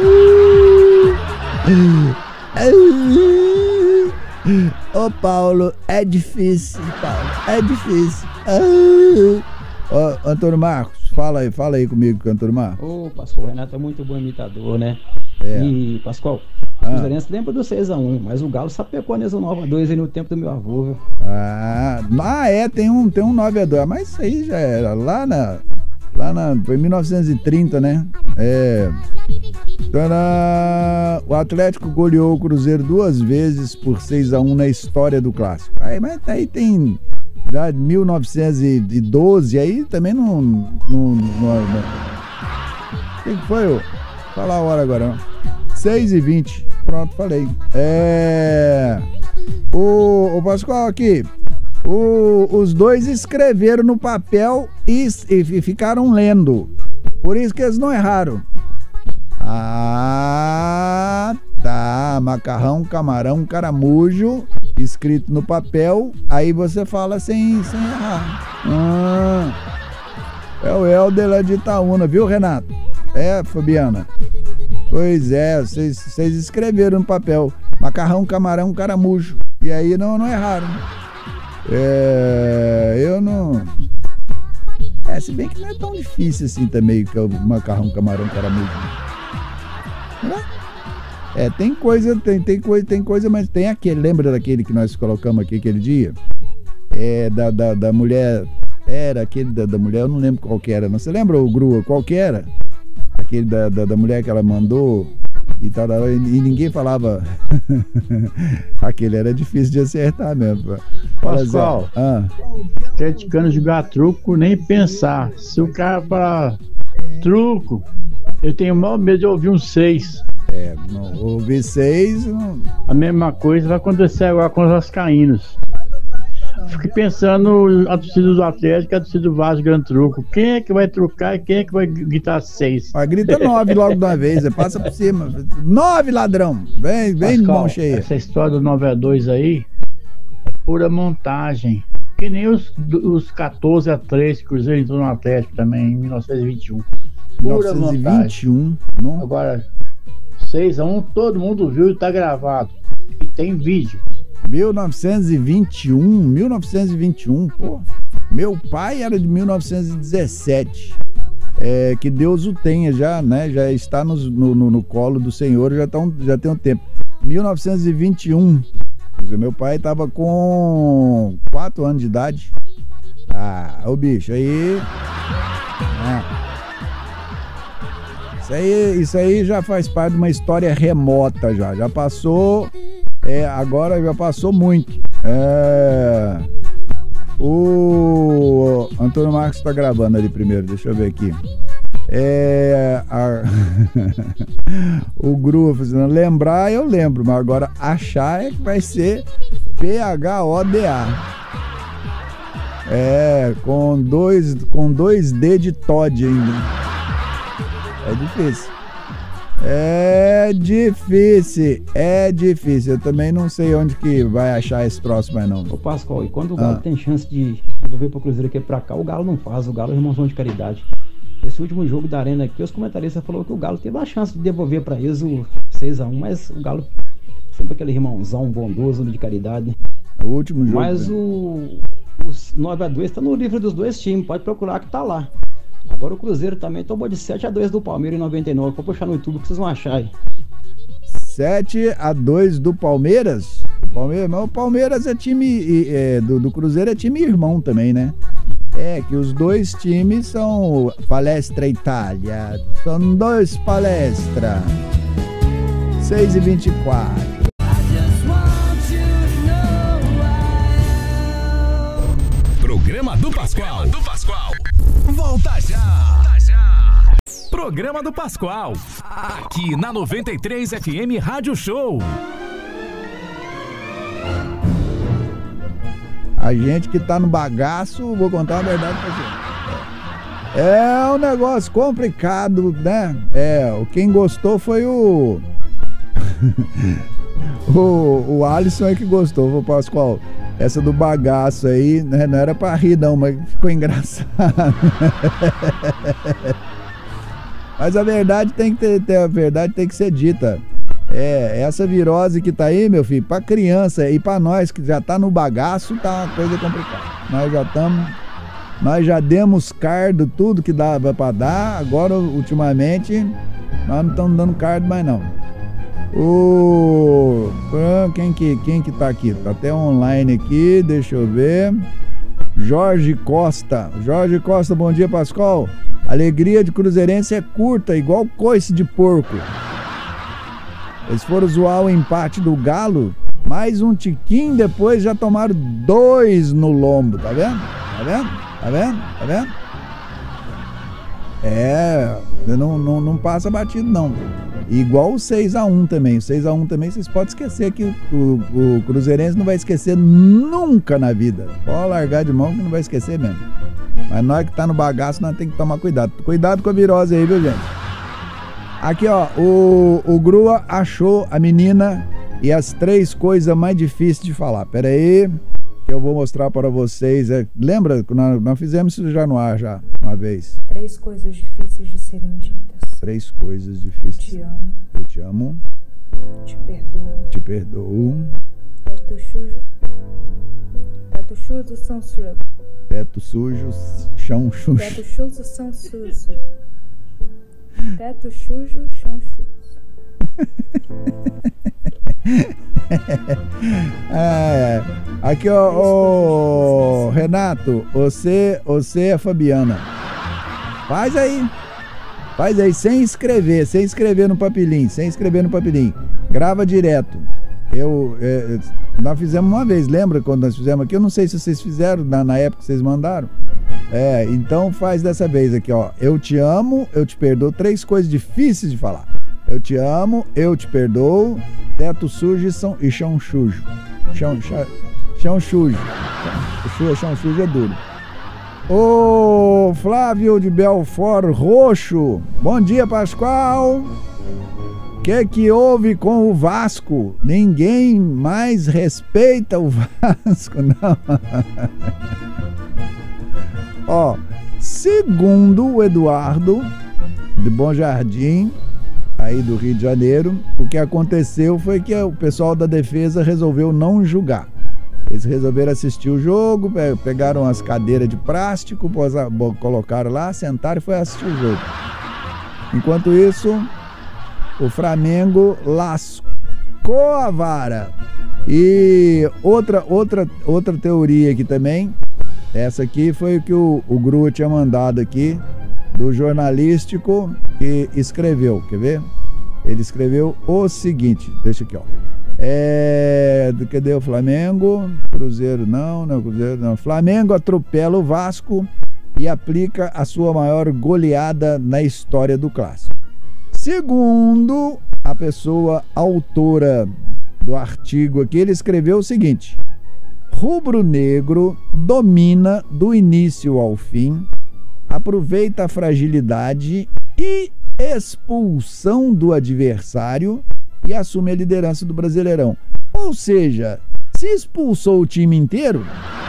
Ô Paulo, é difícil, Paulo. É difícil. Antônio Marcos, fala aí comigo, Antônio Marcos. Ô, Pascoal, o Renato é muito bom imitador, né? E, Pascoal, os cruzeirenses lembram do 6x1, mas o Galo sapecou a Neza Nova 2 aí no tempo do meu avô, viu? Tem um 9x2, mas isso aí já era foi em 1930, né? O Atlético goleou o Cruzeiro 2 vezes por 6x1 na história do clássico. Mas aí tem já 1912, aí também não. O que foi? Fala a hora agora. 6h20. Pronto, falei. O Pascoal aqui. Os dois escreveram no papel e ficaram lendo. Por isso que eles não erraram. Tá. Macarrão, camarão, caramujo. Escrito no papel. Aí você fala sem errar. É o Helder lá de Itaúna, viu, Renato? Fabiana. Pois é, vocês escreveram no papel macarrão, camarão, caramujo. E aí não erraram. Eu não. Se bem que não é tão difícil assim também, que é o macarrão, camarão, caramujo. Tem coisa, mas tem aquele. Lembra daquele que nós colocamos aqui aquele dia? Da mulher. Era aquele da mulher, eu não lembro qual que era. Não, você lembra, o Grua, qual que era? Aquele da mulher que ela mandou e tal, e ninguém falava. Aquele era difícil de acertar mesmo. Pascoal, criticando jogar truco, nem pensar. Se o cara falar truco, eu tenho o maior medo de ouvir um 6. Não ouvir 6. A mesma coisa vai acontecer agora com os vascaínos. fiquei pensando a torcida do Atlético e a torcida do Vasco ganhando truco. Quem é que vai trucar e quem é que vai gritar 6? Grita 9 logo de uma vez, passa por cima. 9, ladrão! Vem de mão cheia. Essa história do 9-2 aí é pura montagem. Que nem os 14-3 que o Cruzeiro entrou no Atlético também, em 1921. Pura 1921. Não. Agora, 6-1, todo mundo viu e tá gravado. E tem vídeo. 1921, pô. Meu pai era de 1917. Que Deus o tenha já, né? Já está no colo do Senhor, já tem um tempo. 1921. Quer dizer, meu pai tava com 4 anos de idade. O bicho aí. Isso aí já faz parte de uma história remota já. Já passou. Agora já passou muito. O Antônio Marcos tá gravando ali primeiro, deixa eu ver aqui. O Gru falando, lembrar eu lembro, mas agora achar é que vai ser PHODA. Com dois D de Todd ainda. É difícil. Eu também não sei onde que vai achar esse troço mais não. Ô Pascoal, e quando o Galo tem chance de devolver pro Cruzeiro aqui pra cá, o Galo não faz, o Galo é irmãozão de caridade. Esse último jogo da Arena aqui, os comentaristas falaram que o Galo teve a chance de devolver pra eles o 6-1, mas o Galo sempre aquele irmãozão bondoso de caridade. O último jogo. Mas os 9-2 tá no livro dos dois times, pode procurar que tá lá. Agora o Cruzeiro também tomou de 7-2 do Palmeiras em 99. Vou puxar no YouTube que vocês vão achar aí. 7-2 do Palmeiras? Mas o Palmeiras é time do Cruzeiro, é time irmão também, né? Que os dois times são Palestra Itália. São dois Palestra. 6h24. Programa do Pascoal. Volta já. Programa do Pascoal. Aqui na 93 FM Rádio Show. A gente que tá no bagaço, vou contar a verdade pra você. É um negócio complicado, né? Quem gostou foi o Alisson é que gostou, o Pascoal. Essa do bagaço aí, né, não era pra rir não, mas ficou engraçado. Mas a verdade tem que ser dita. Essa virose que tá aí, meu filho, pra criança e pra nós que já tá no bagaço, tá uma coisa complicada. Nós já demos cardo, tudo que dava pra dar, agora ultimamente nós não estamos dando cardo mais não. Quem que tá aqui? Tá até online aqui, deixa eu ver. Jorge Costa, bom dia, Pascoal. Alegria de cruzeirense é curta, igual coice de porco. Eles foram zoar o empate do Galo, mais um tiquinho depois já tomaram 2 no lombo, tá vendo? Não passa batido não. Igual o 6-1 também. O 6-1 também vocês podem esquecer que o cruzeirense não vai esquecer nunca na vida. Pode largar de mão que não vai esquecer mesmo. Mas nós que tá no bagaço, nós temos que tomar cuidado. Cuidado com a virose aí, viu, gente? Aqui, ó, o Grua achou a menina e as 3 coisas mais difíceis de falar. Pera aí, que eu vou mostrar para vocês. Lembra que nós fizemos isso já no ar, já, uma vez. 3 coisas difíceis de serem ditas. 3 coisas difíceis. Eu te amo. Te perdoo. Te perdoo. Teto sujo. Teto sujo, são sujo. Teto sujo, chão sujo. Teto sujo, são sujo. Teto sujo, chão sujo. Aqui, ó, Renato, você é a Fabiana. Faz aí, sem escrever no papelinho, grava direto. Nós fizemos uma vez, lembra quando nós fizemos aqui? Eu não sei se vocês fizeram na época que vocês mandaram. Então faz dessa vez aqui, ó. Eu te amo, eu te perdoo. 3 coisas difíceis de falar. Eu te amo, eu te perdoo. Teto sujo e chão sujo. Chão sujo. Chão sujo é duro. Ô Flávio de Belfort Roxo, bom dia, Pascoal. Que houve com o Vasco? Ninguém mais respeita o Vasco, não. Ó, segundo o Eduardo de Bom Jardim, aí do Rio de Janeiro, o que aconteceu foi que o pessoal da defesa resolveu não julgar. Eles resolveram assistir o jogo, pegaram as cadeiras de plástico, colocaram lá, sentaram e foi assistir o jogo. Enquanto isso, o Flamengo lascou a vara. E outra teoria aqui também, essa aqui foi o que o Gru tinha mandado aqui, do jornalístico que escreveu, quer ver? Ele escreveu o seguinte, deixa aqui, ó. Cadê o Flamengo? Cruzeiro não, Cruzeiro não. Flamengo atropela o Vasco e aplica a sua maior goleada na história do clássico. Segundo a pessoa autora do artigo aqui, ele escreveu o seguinte: rubro-negro domina do início ao fim, aproveita a fragilidade e expulsão do adversário e assume a liderança do Brasileirão. Ou seja, se expulsou o time inteiro,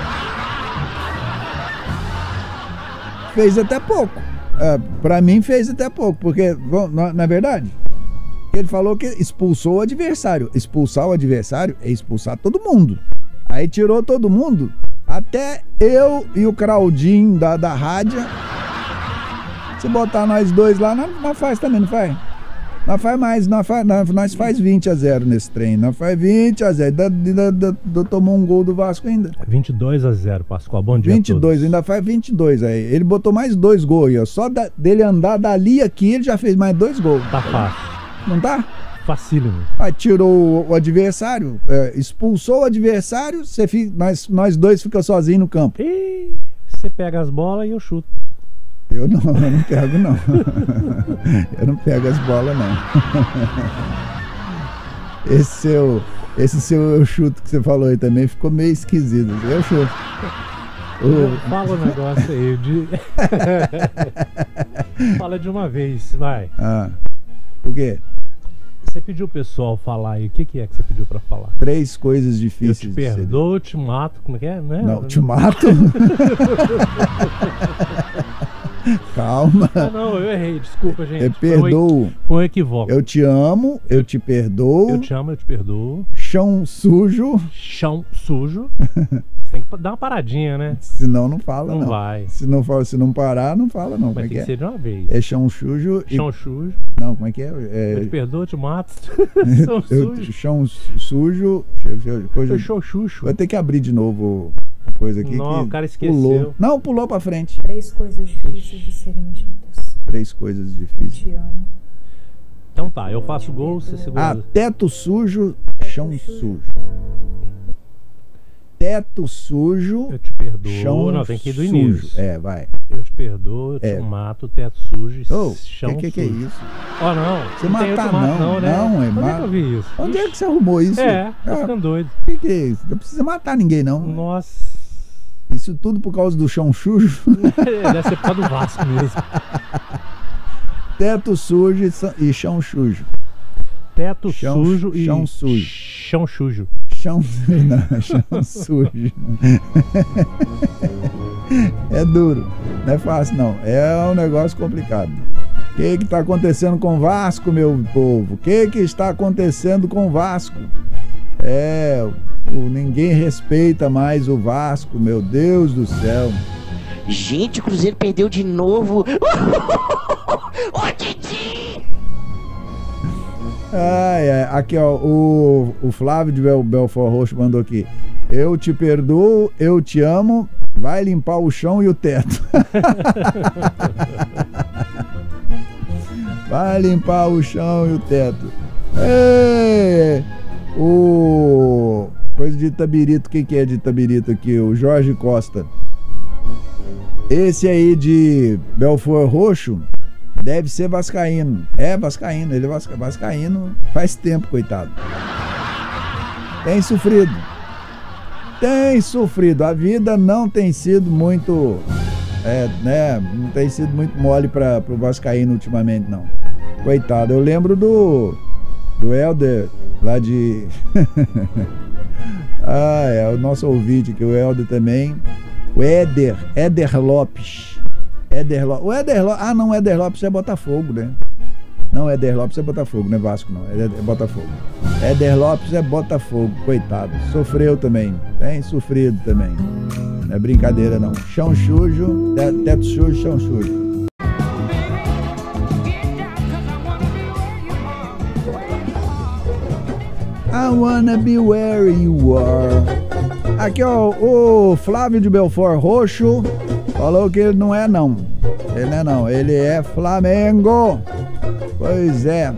fez até pouco. Pra mim fez até pouco, porque, na verdade, ele falou que expulsou o adversário. Expulsar o adversário é expulsar todo mundo. Aí tirou todo mundo, até eu e o Claudinho da rádio. Se botar nós dois lá, nós faz também, não faz? Nós faz mais, nós faz 20-0 nesse trem. Nós faz 20-0. Tomou um gol do Vasco ainda. 22-0, Pascoal. Bom dia 22, a todos. Ainda faz 22 aí. Ele botou mais 2 gols aí, ó. Só dele andar dali aqui, ele já fez mais 2 gols. Tá fácil. Não tá? Facílimo. Aí tirou o adversário, expulsou o adversário, nós dois ficamos sozinhos no campo. E você pega as bolas e eu chuto. Eu não pego não. Eu não pego as bolas não. Esse seu chuto que você falou aí também ficou meio esquisito. Eu chuto. Fala um negócio aí Fala de uma vez, vai. O quê? Você pediu o pessoal falar aí. O que é que você pediu pra falar? 3 coisas difíceis. Eu te perdoo, eu te mato. Como é que é? Não, te mato? Calma. Não, eu errei. Desculpa, gente. Eu perdoo. Foi um equívoco. Eu te amo, eu te perdoo. Eu te amo, eu te perdoo. Chão sujo. Chão sujo. Você tem que dar uma paradinha, né? Senão não fala, não. Não vai. Se não parar, não fala, não. Vai ter que ser de uma vez. É chão sujo. Chão sujo. Não, como é que é? Eu te perdoo, eu te mato. Chão sujo. Chão sujo. Chão xuxo. Vai ter que abrir de novo coisa aqui. Não, o cara esqueceu. Pulou. Não, pulou pra frente. 3 coisas difíceis de serem ditas. 3 coisas difíceis. Eu te amo. Então tá, eu faço gol, você segura. Teto sujo, chão sujo. Teto sujo. Eu te perdoo. Chão não, tem que ir do sujo. início. Vai. Eu te perdoo, eu te mato, teto sujo, chão sujo. Que é isso? Não. Você matar não, né? Não, é Onde é que eu vi isso? Onde é que você arrumou isso? Tá ficando doido. Que é isso? Não precisa matar ninguém, não. Nossa. Isso tudo por causa do chão sujo? Deve ser por causa do Vasco mesmo. Teto sujo e chão sujo. Teto sujo e chão sujo. Chão sujo. Chão sujo. É duro. Não é fácil, não. É um negócio complicado. O que está acontecendo com o Vasco, meu povo? O que está acontecendo com o Vasco? Ninguém respeita mais o Vasco, meu Deus do céu. Gente, o Cruzeiro perdeu de novo. Ô, Didi! Aqui, ó, o Flávio de Belfort Roxo mandou aqui. Eu te perdoo, eu te amo, vai limpar o chão e o teto. Vai limpar o chão e o teto. Coisa de Itabirito, quem que é de Itabirito aqui? O Jorge Costa. Esse aí de Belfort Roxo deve ser vascaíno. É vascaíno, ele é vascaíno faz tempo, coitado. Tem sofrido. Tem sofrido. A vida não tem sido muito... não tem sido muito mole pro vascaíno ultimamente, não. Coitado. Eu lembro do Helder, lá de... o nosso ouvinte, que o Helder também. O Éder Lopes. O Éder Lopes... Ah, não, o Éder Lopes é Botafogo, né? Não, Éder Lopes é Botafogo, não é Vasco, não. É Botafogo. Éder Lopes é Botafogo, coitado. Sofreu também. Tem sofrido também. Não é brincadeira, não. Chão sujo, teto sujo, chão sujo. I wanna be where you are. Aqui, ó, o Flávio de Belfort Roxo falou que ele não é, não. Ele não é, não. Ele é Flamengo. Pois é.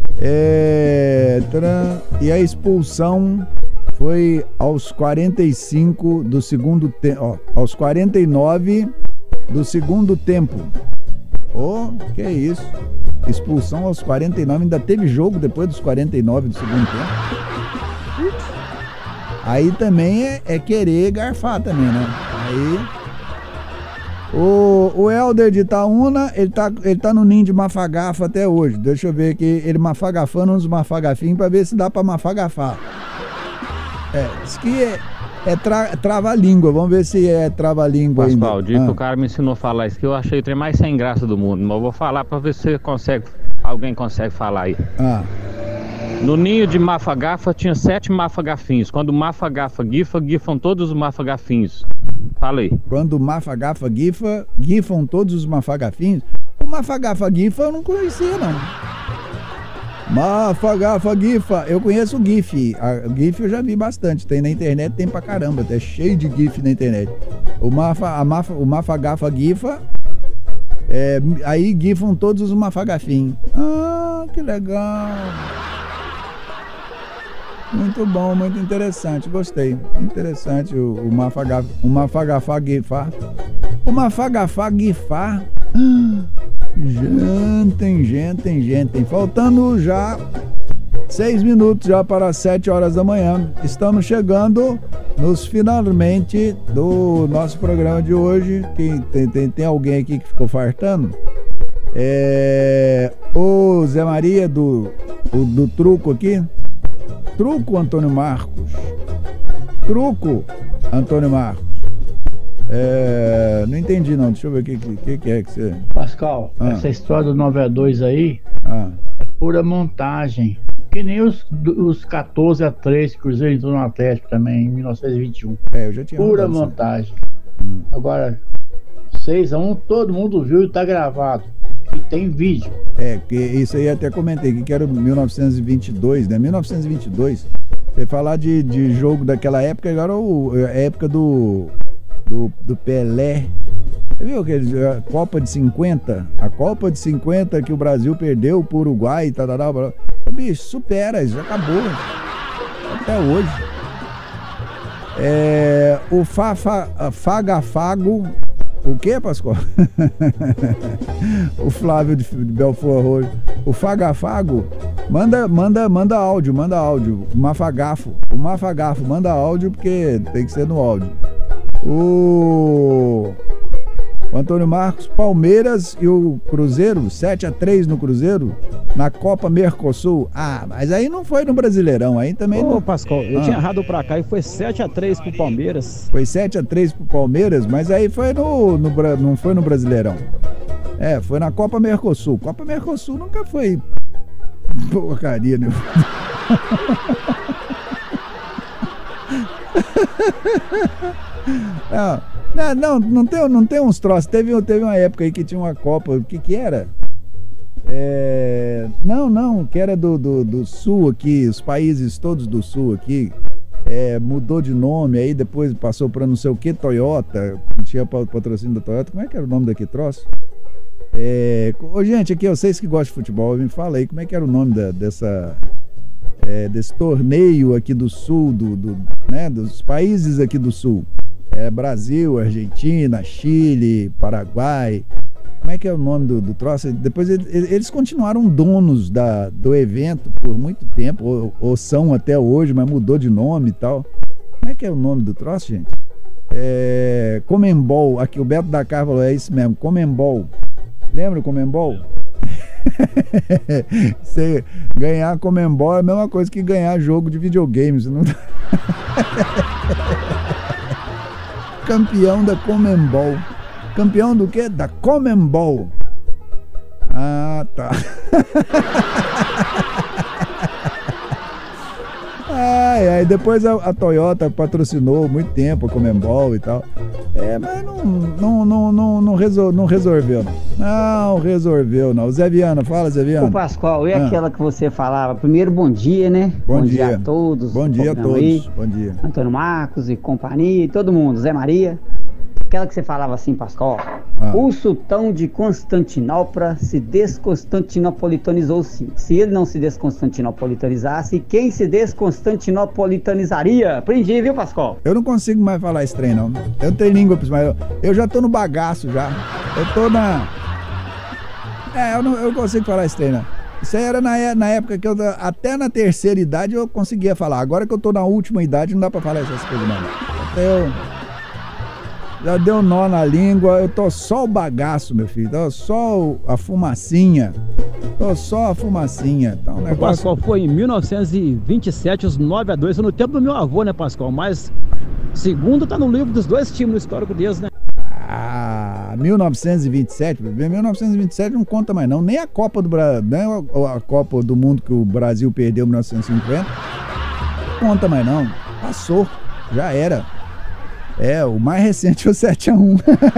E a expulsão foi aos 45 do segundo tempo. Aos 49 do segundo tempo. Que é isso? Expulsão aos 49. Ainda teve jogo depois dos 49 do segundo tempo. Aí também é querer garfar também, né? Aí... O Helder de Itaúna, ele tá no ninho de mafagafa até hoje. Deixa eu ver aqui, ele mafagafando uns mafagafinhos pra ver se dá pra mafagafar. Diz que é trava-língua. Vamos ver se é trava-língua ainda. Pascoal, o dia que o cara me ensinou a falar isso, que eu achei o trem mais sem graça do mundo. Mas eu vou falar pra ver se alguém consegue falar aí. No ninho de mafagafa tinha 7 mafagafinhos. Quando o mafagafa gifam todos os mafagafinhos. Falei. Quando o mafagafa gifam todos os mafagafinhos? O mafagafa gifa eu não conhecia, não. Mafagafa gifa, eu conheço o GIF. O GIF eu já vi bastante. Tem na internet, tem pra caramba. Até cheio de GIF na internet. O mafagafa gifa. Aí gifam todos os mafagafinhos. Que legal. Muito bom, muito interessante, gostei. Interessante o mafagafa gifar. O mafagafa gifar. Gente. Faltando já 6 minutos já para as 7 horas da manhã. Estamos chegando nos finalmente do nosso programa de hoje. Tem alguém aqui que ficou fartando? O Zé Maria do truco aqui. Truco, Antônio Marcos. Não entendi, não. Deixa eu ver o que é que você... Pascal, essa história do 92 aí é pura montagem. Que nem os 14-3 que o Cruzeiro entrou no Atlético também, em 1921. Eu já tinha pura montagem. Agora, 6-1, todo mundo viu e tá gravado. E tem vídeo. Que isso aí até comentei, que era 1922, né? 1922. Você falar de jogo daquela época, agora a época do Pelé. Você viu a Copa de 50? A Copa de 50 que o Brasil perdeu pro Uruguai e tal. Bicho, supera, já acabou. Até hoje. O Fagafago. O que, Pascoal? O Flávio de Belfort Roxo. O Fagafago, manda áudio. O Mafagafo, manda áudio, porque tem que ser no áudio. O Antônio Marcos, Palmeiras e o Cruzeiro, 7-3 no Cruzeiro, na Copa Mercosul. Mas aí não foi no Brasileirão, aí também não... Pascoal, eu tinha errado pra cá e foi 7-3 pro Palmeiras. Foi 7-3 pro Palmeiras, mas aí foi não foi no Brasileirão. Foi na Copa Mercosul. Copa Mercosul nunca foi porcaria, né? Não tem uns troços. Teve uma época aí que tinha uma Copa. O que era? Que era do Sul aqui. Os países todos do Sul aqui. Mudou de nome. Aí depois passou para não sei o que, Toyota. Tinha patrocínio da Toyota. Como é que era o nome daquele troço? Gente, aqui, vocês que gostam de futebol, me fala aí como é que era o nome desse torneio aqui do Sul, dos países aqui do Sul. Brasil, Argentina, Chile, Paraguai. Como é que é o nome do troço? Depois eles continuaram donos do evento por muito tempo, ou são até hoje, mas mudou de nome e tal. Como é que é o nome do troço, gente? Comembol. Aqui o Beto da Car falou, é isso mesmo, Comembol. Lembra o Comembol? Você ganhar Comembol é a mesma coisa que ganhar jogo de videogames. Não... Campeão da Comembol. Campeão do quê? Da Comembol. Ah, tá. Aí depois a Toyota patrocinou muito tempo a Comembol e tal. Mas não resolveu. Não resolveu, não. Zé Viana, fala, Zé Viana. Ô, Pascoal, e aquela que você falava? Primeiro, bom dia, né? Bom dia a todos. Bom dia a todos. Aí. Bom dia. Antônio Marcos e companhia, todo mundo. Zé Maria. Aquela que você falava assim, Pascoal. O sultão de Constantinopla se desconstantinopolitanizou sim. Se ele não se desconstantinopolitanizasse, quem se desconstantinopolitanizaria? Aprendi, viu, Pascoal? Eu não consigo mais falar esse trem, não. Eu não tenho língua pra isso, eu já tô no bagaço já. Eu tô na... eu não consigo falar esse trem, não. Isso aí era na época que até na terceira idade eu conseguia falar. Agora que eu tô na última idade não dá pra falar essas coisas, não. Até eu... Já deu nó na língua, eu tô só o bagaço, meu filho. Tô só a fumacinha. Tô só a fumacinha. Então, o negócio... Pascoal, foi em 1927, os 9-2, no tempo do meu avô, né, Pascoal? Mas segundo tá no livro dos dois times no histórico deles, né? 1927? 1927 não conta mais não. Nem a Copa do Brasil, nem a Copa do Mundo que o Brasil perdeu em 1950. Não conta mais não. Passou. Já era. O mais recente é o 7-1.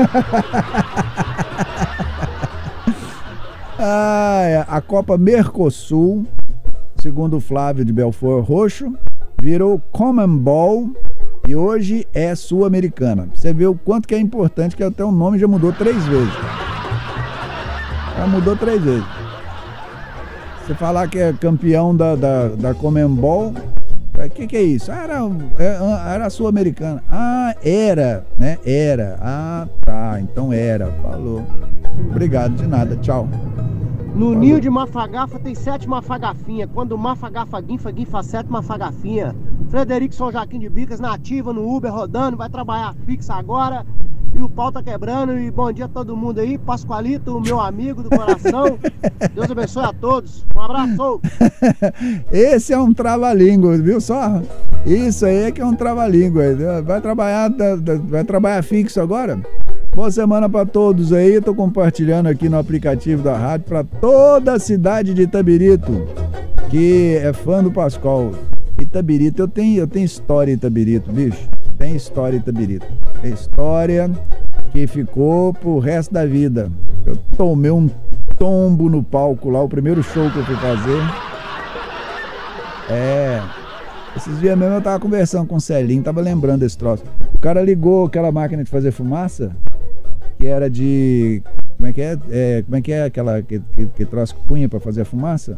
A Copa Mercosul, segundo o Flávio de Belfort Roxo, virou Comembol e hoje é Sul-Americana. Você vê o quanto que é importante, que até o nome já mudou 3 vezes. Já mudou 3 vezes. Você falar que é campeão da Comembol... O que é isso? Era a Sul-Americana. Era, né? Era. Tá. Então era. Falou. Obrigado, de nada. Tchau. No Falou. Ninho de Mafagafa tem 7 mafagafinhas. Quando o Mafagafa guinfa 7 mafagafinhas. Frederico São Joaquim de Bicas, nativa, no Uber, rodando. Vai trabalhar fixa agora. E o pau tá quebrando. E bom dia a todo mundo aí. Pascoalito, meu amigo do coração. Deus abençoe a todos. Um abraço. Esse é um trava-língua, viu só? Isso aí é que é um trava-língua. Vai trabalhar fixo agora? Boa semana pra todos aí. Tô compartilhando aqui no aplicativo da rádio pra toda a cidade de Itabirito, que é fã do Pascoal. Itabirito, eu tenho história em Itabirito, bicho. Tem história em Itabirito. Tem história que ficou pro resto da vida. Eu tomei um tombo no palco lá, o primeiro show que eu fui fazer. Esses dias mesmo eu tava conversando com o Celinho, tava lembrando desse troço. O cara ligou aquela máquina de fazer fumaça, que era de... Como é que é aquela que troço que punha pra fazer a fumaça?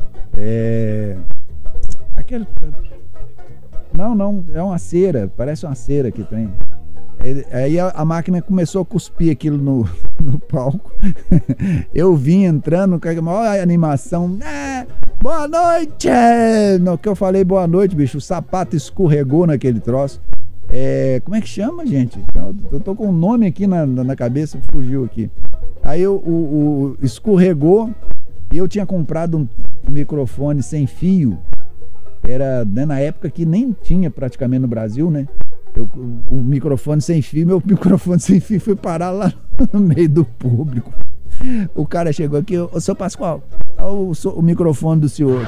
Aquele... Não, é uma cera, parece uma cera que tem. Aí a máquina começou a cuspir aquilo no palco. Eu vim entrando com a maior animação. Boa noite! No que eu falei boa noite, bicho, o sapato escorregou naquele troço. Como é que chama, gente? Eu tô com um nome aqui na cabeça, fugiu aqui. Aí o escorregou e eu tinha comprado um microfone sem fio. Era, né, na época que nem tinha praticamente no Brasil, né? O microfone sem fio, meu microfone sem fio foi parar lá no meio do público. O cara chegou aqui, ô seu Pascoal, o microfone do senhor.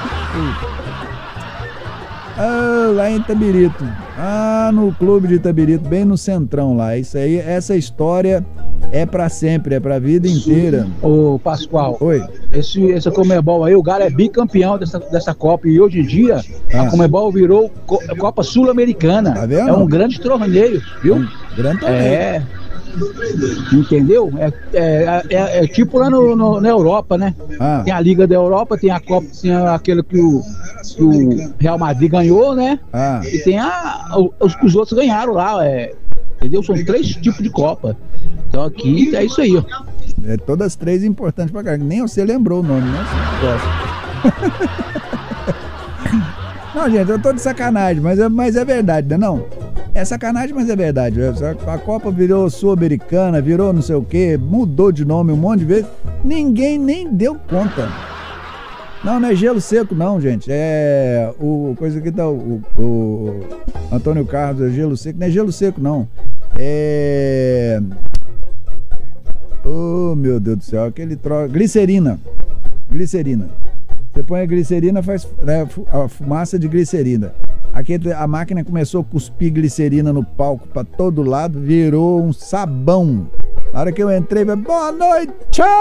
Lá em Itabirito. No clube de Itabirito, bem no centrão lá. Isso aí, essa história é pra sempre, é pra vida inteira. Ô Pascoal, oi. Esse Comebol aí, o Galo é bicampeão dessa Copa e hoje em dia a Comebol virou Copa Sul-Americana. Tá vendo? É um grande torneio, viu? Grande torneio. Entendeu? É tipo lá na Europa, né? Tem a Liga da Europa, tem a Copa, tem aquele que o Real Madrid ganhou, né? E tem os que os outros ganharam lá, entendeu? São 3 tipos de Copa. Então aqui é isso aí, ó. Todas 3 importantes pra caramba. Nem você lembrou o nome, né? Não, gente, eu tô de sacanagem, mas é verdade, né? Não. É sacanagem, mas é verdade. A Copa virou Sul-Americana, virou não sei o quê, mudou de nome um monte de vezes. Ninguém nem deu conta. Não é gelo seco, não, gente. É o coisa que tá o Antônio Carlos, é gelo seco. Não é gelo seco, não. É... Oh, meu Deus do céu, aquele troço. Glicerina. Você põe a glicerina, faz a fumaça de glicerina. Aqui a máquina começou a cuspir glicerina no palco pra todo lado, virou um sabão. Na hora que eu entrei, boa noite!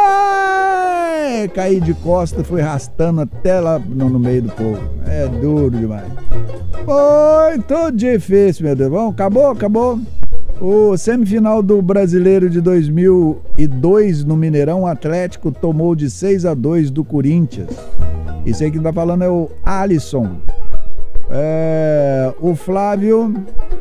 Caí de costa, fui arrastando até lá no meio do povo. É duro demais. Muito difícil, meu Deus. Bom, acabou. O semifinal do Brasileiro de 2002 no Mineirão, o Atlético tomou de 6-2 do Corinthians. Isso aí que tá falando é o Alisson. O Flávio...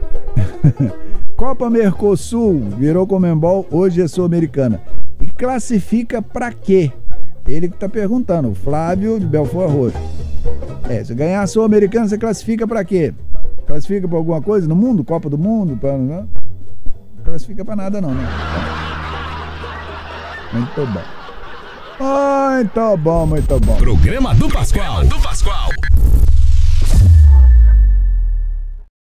Copa Mercosul virou Conmebol, hoje é Sul-Americana. E classifica pra quê? Ele que tá perguntando, o Flávio de Belfort Roxo. Se ganhar a Sul-Americana, você classifica pra quê? Classifica pra alguma coisa no mundo? Copa do Mundo? Não classifica pra nada não, né? Muito bom. Muito bom. Programa do Pascoal.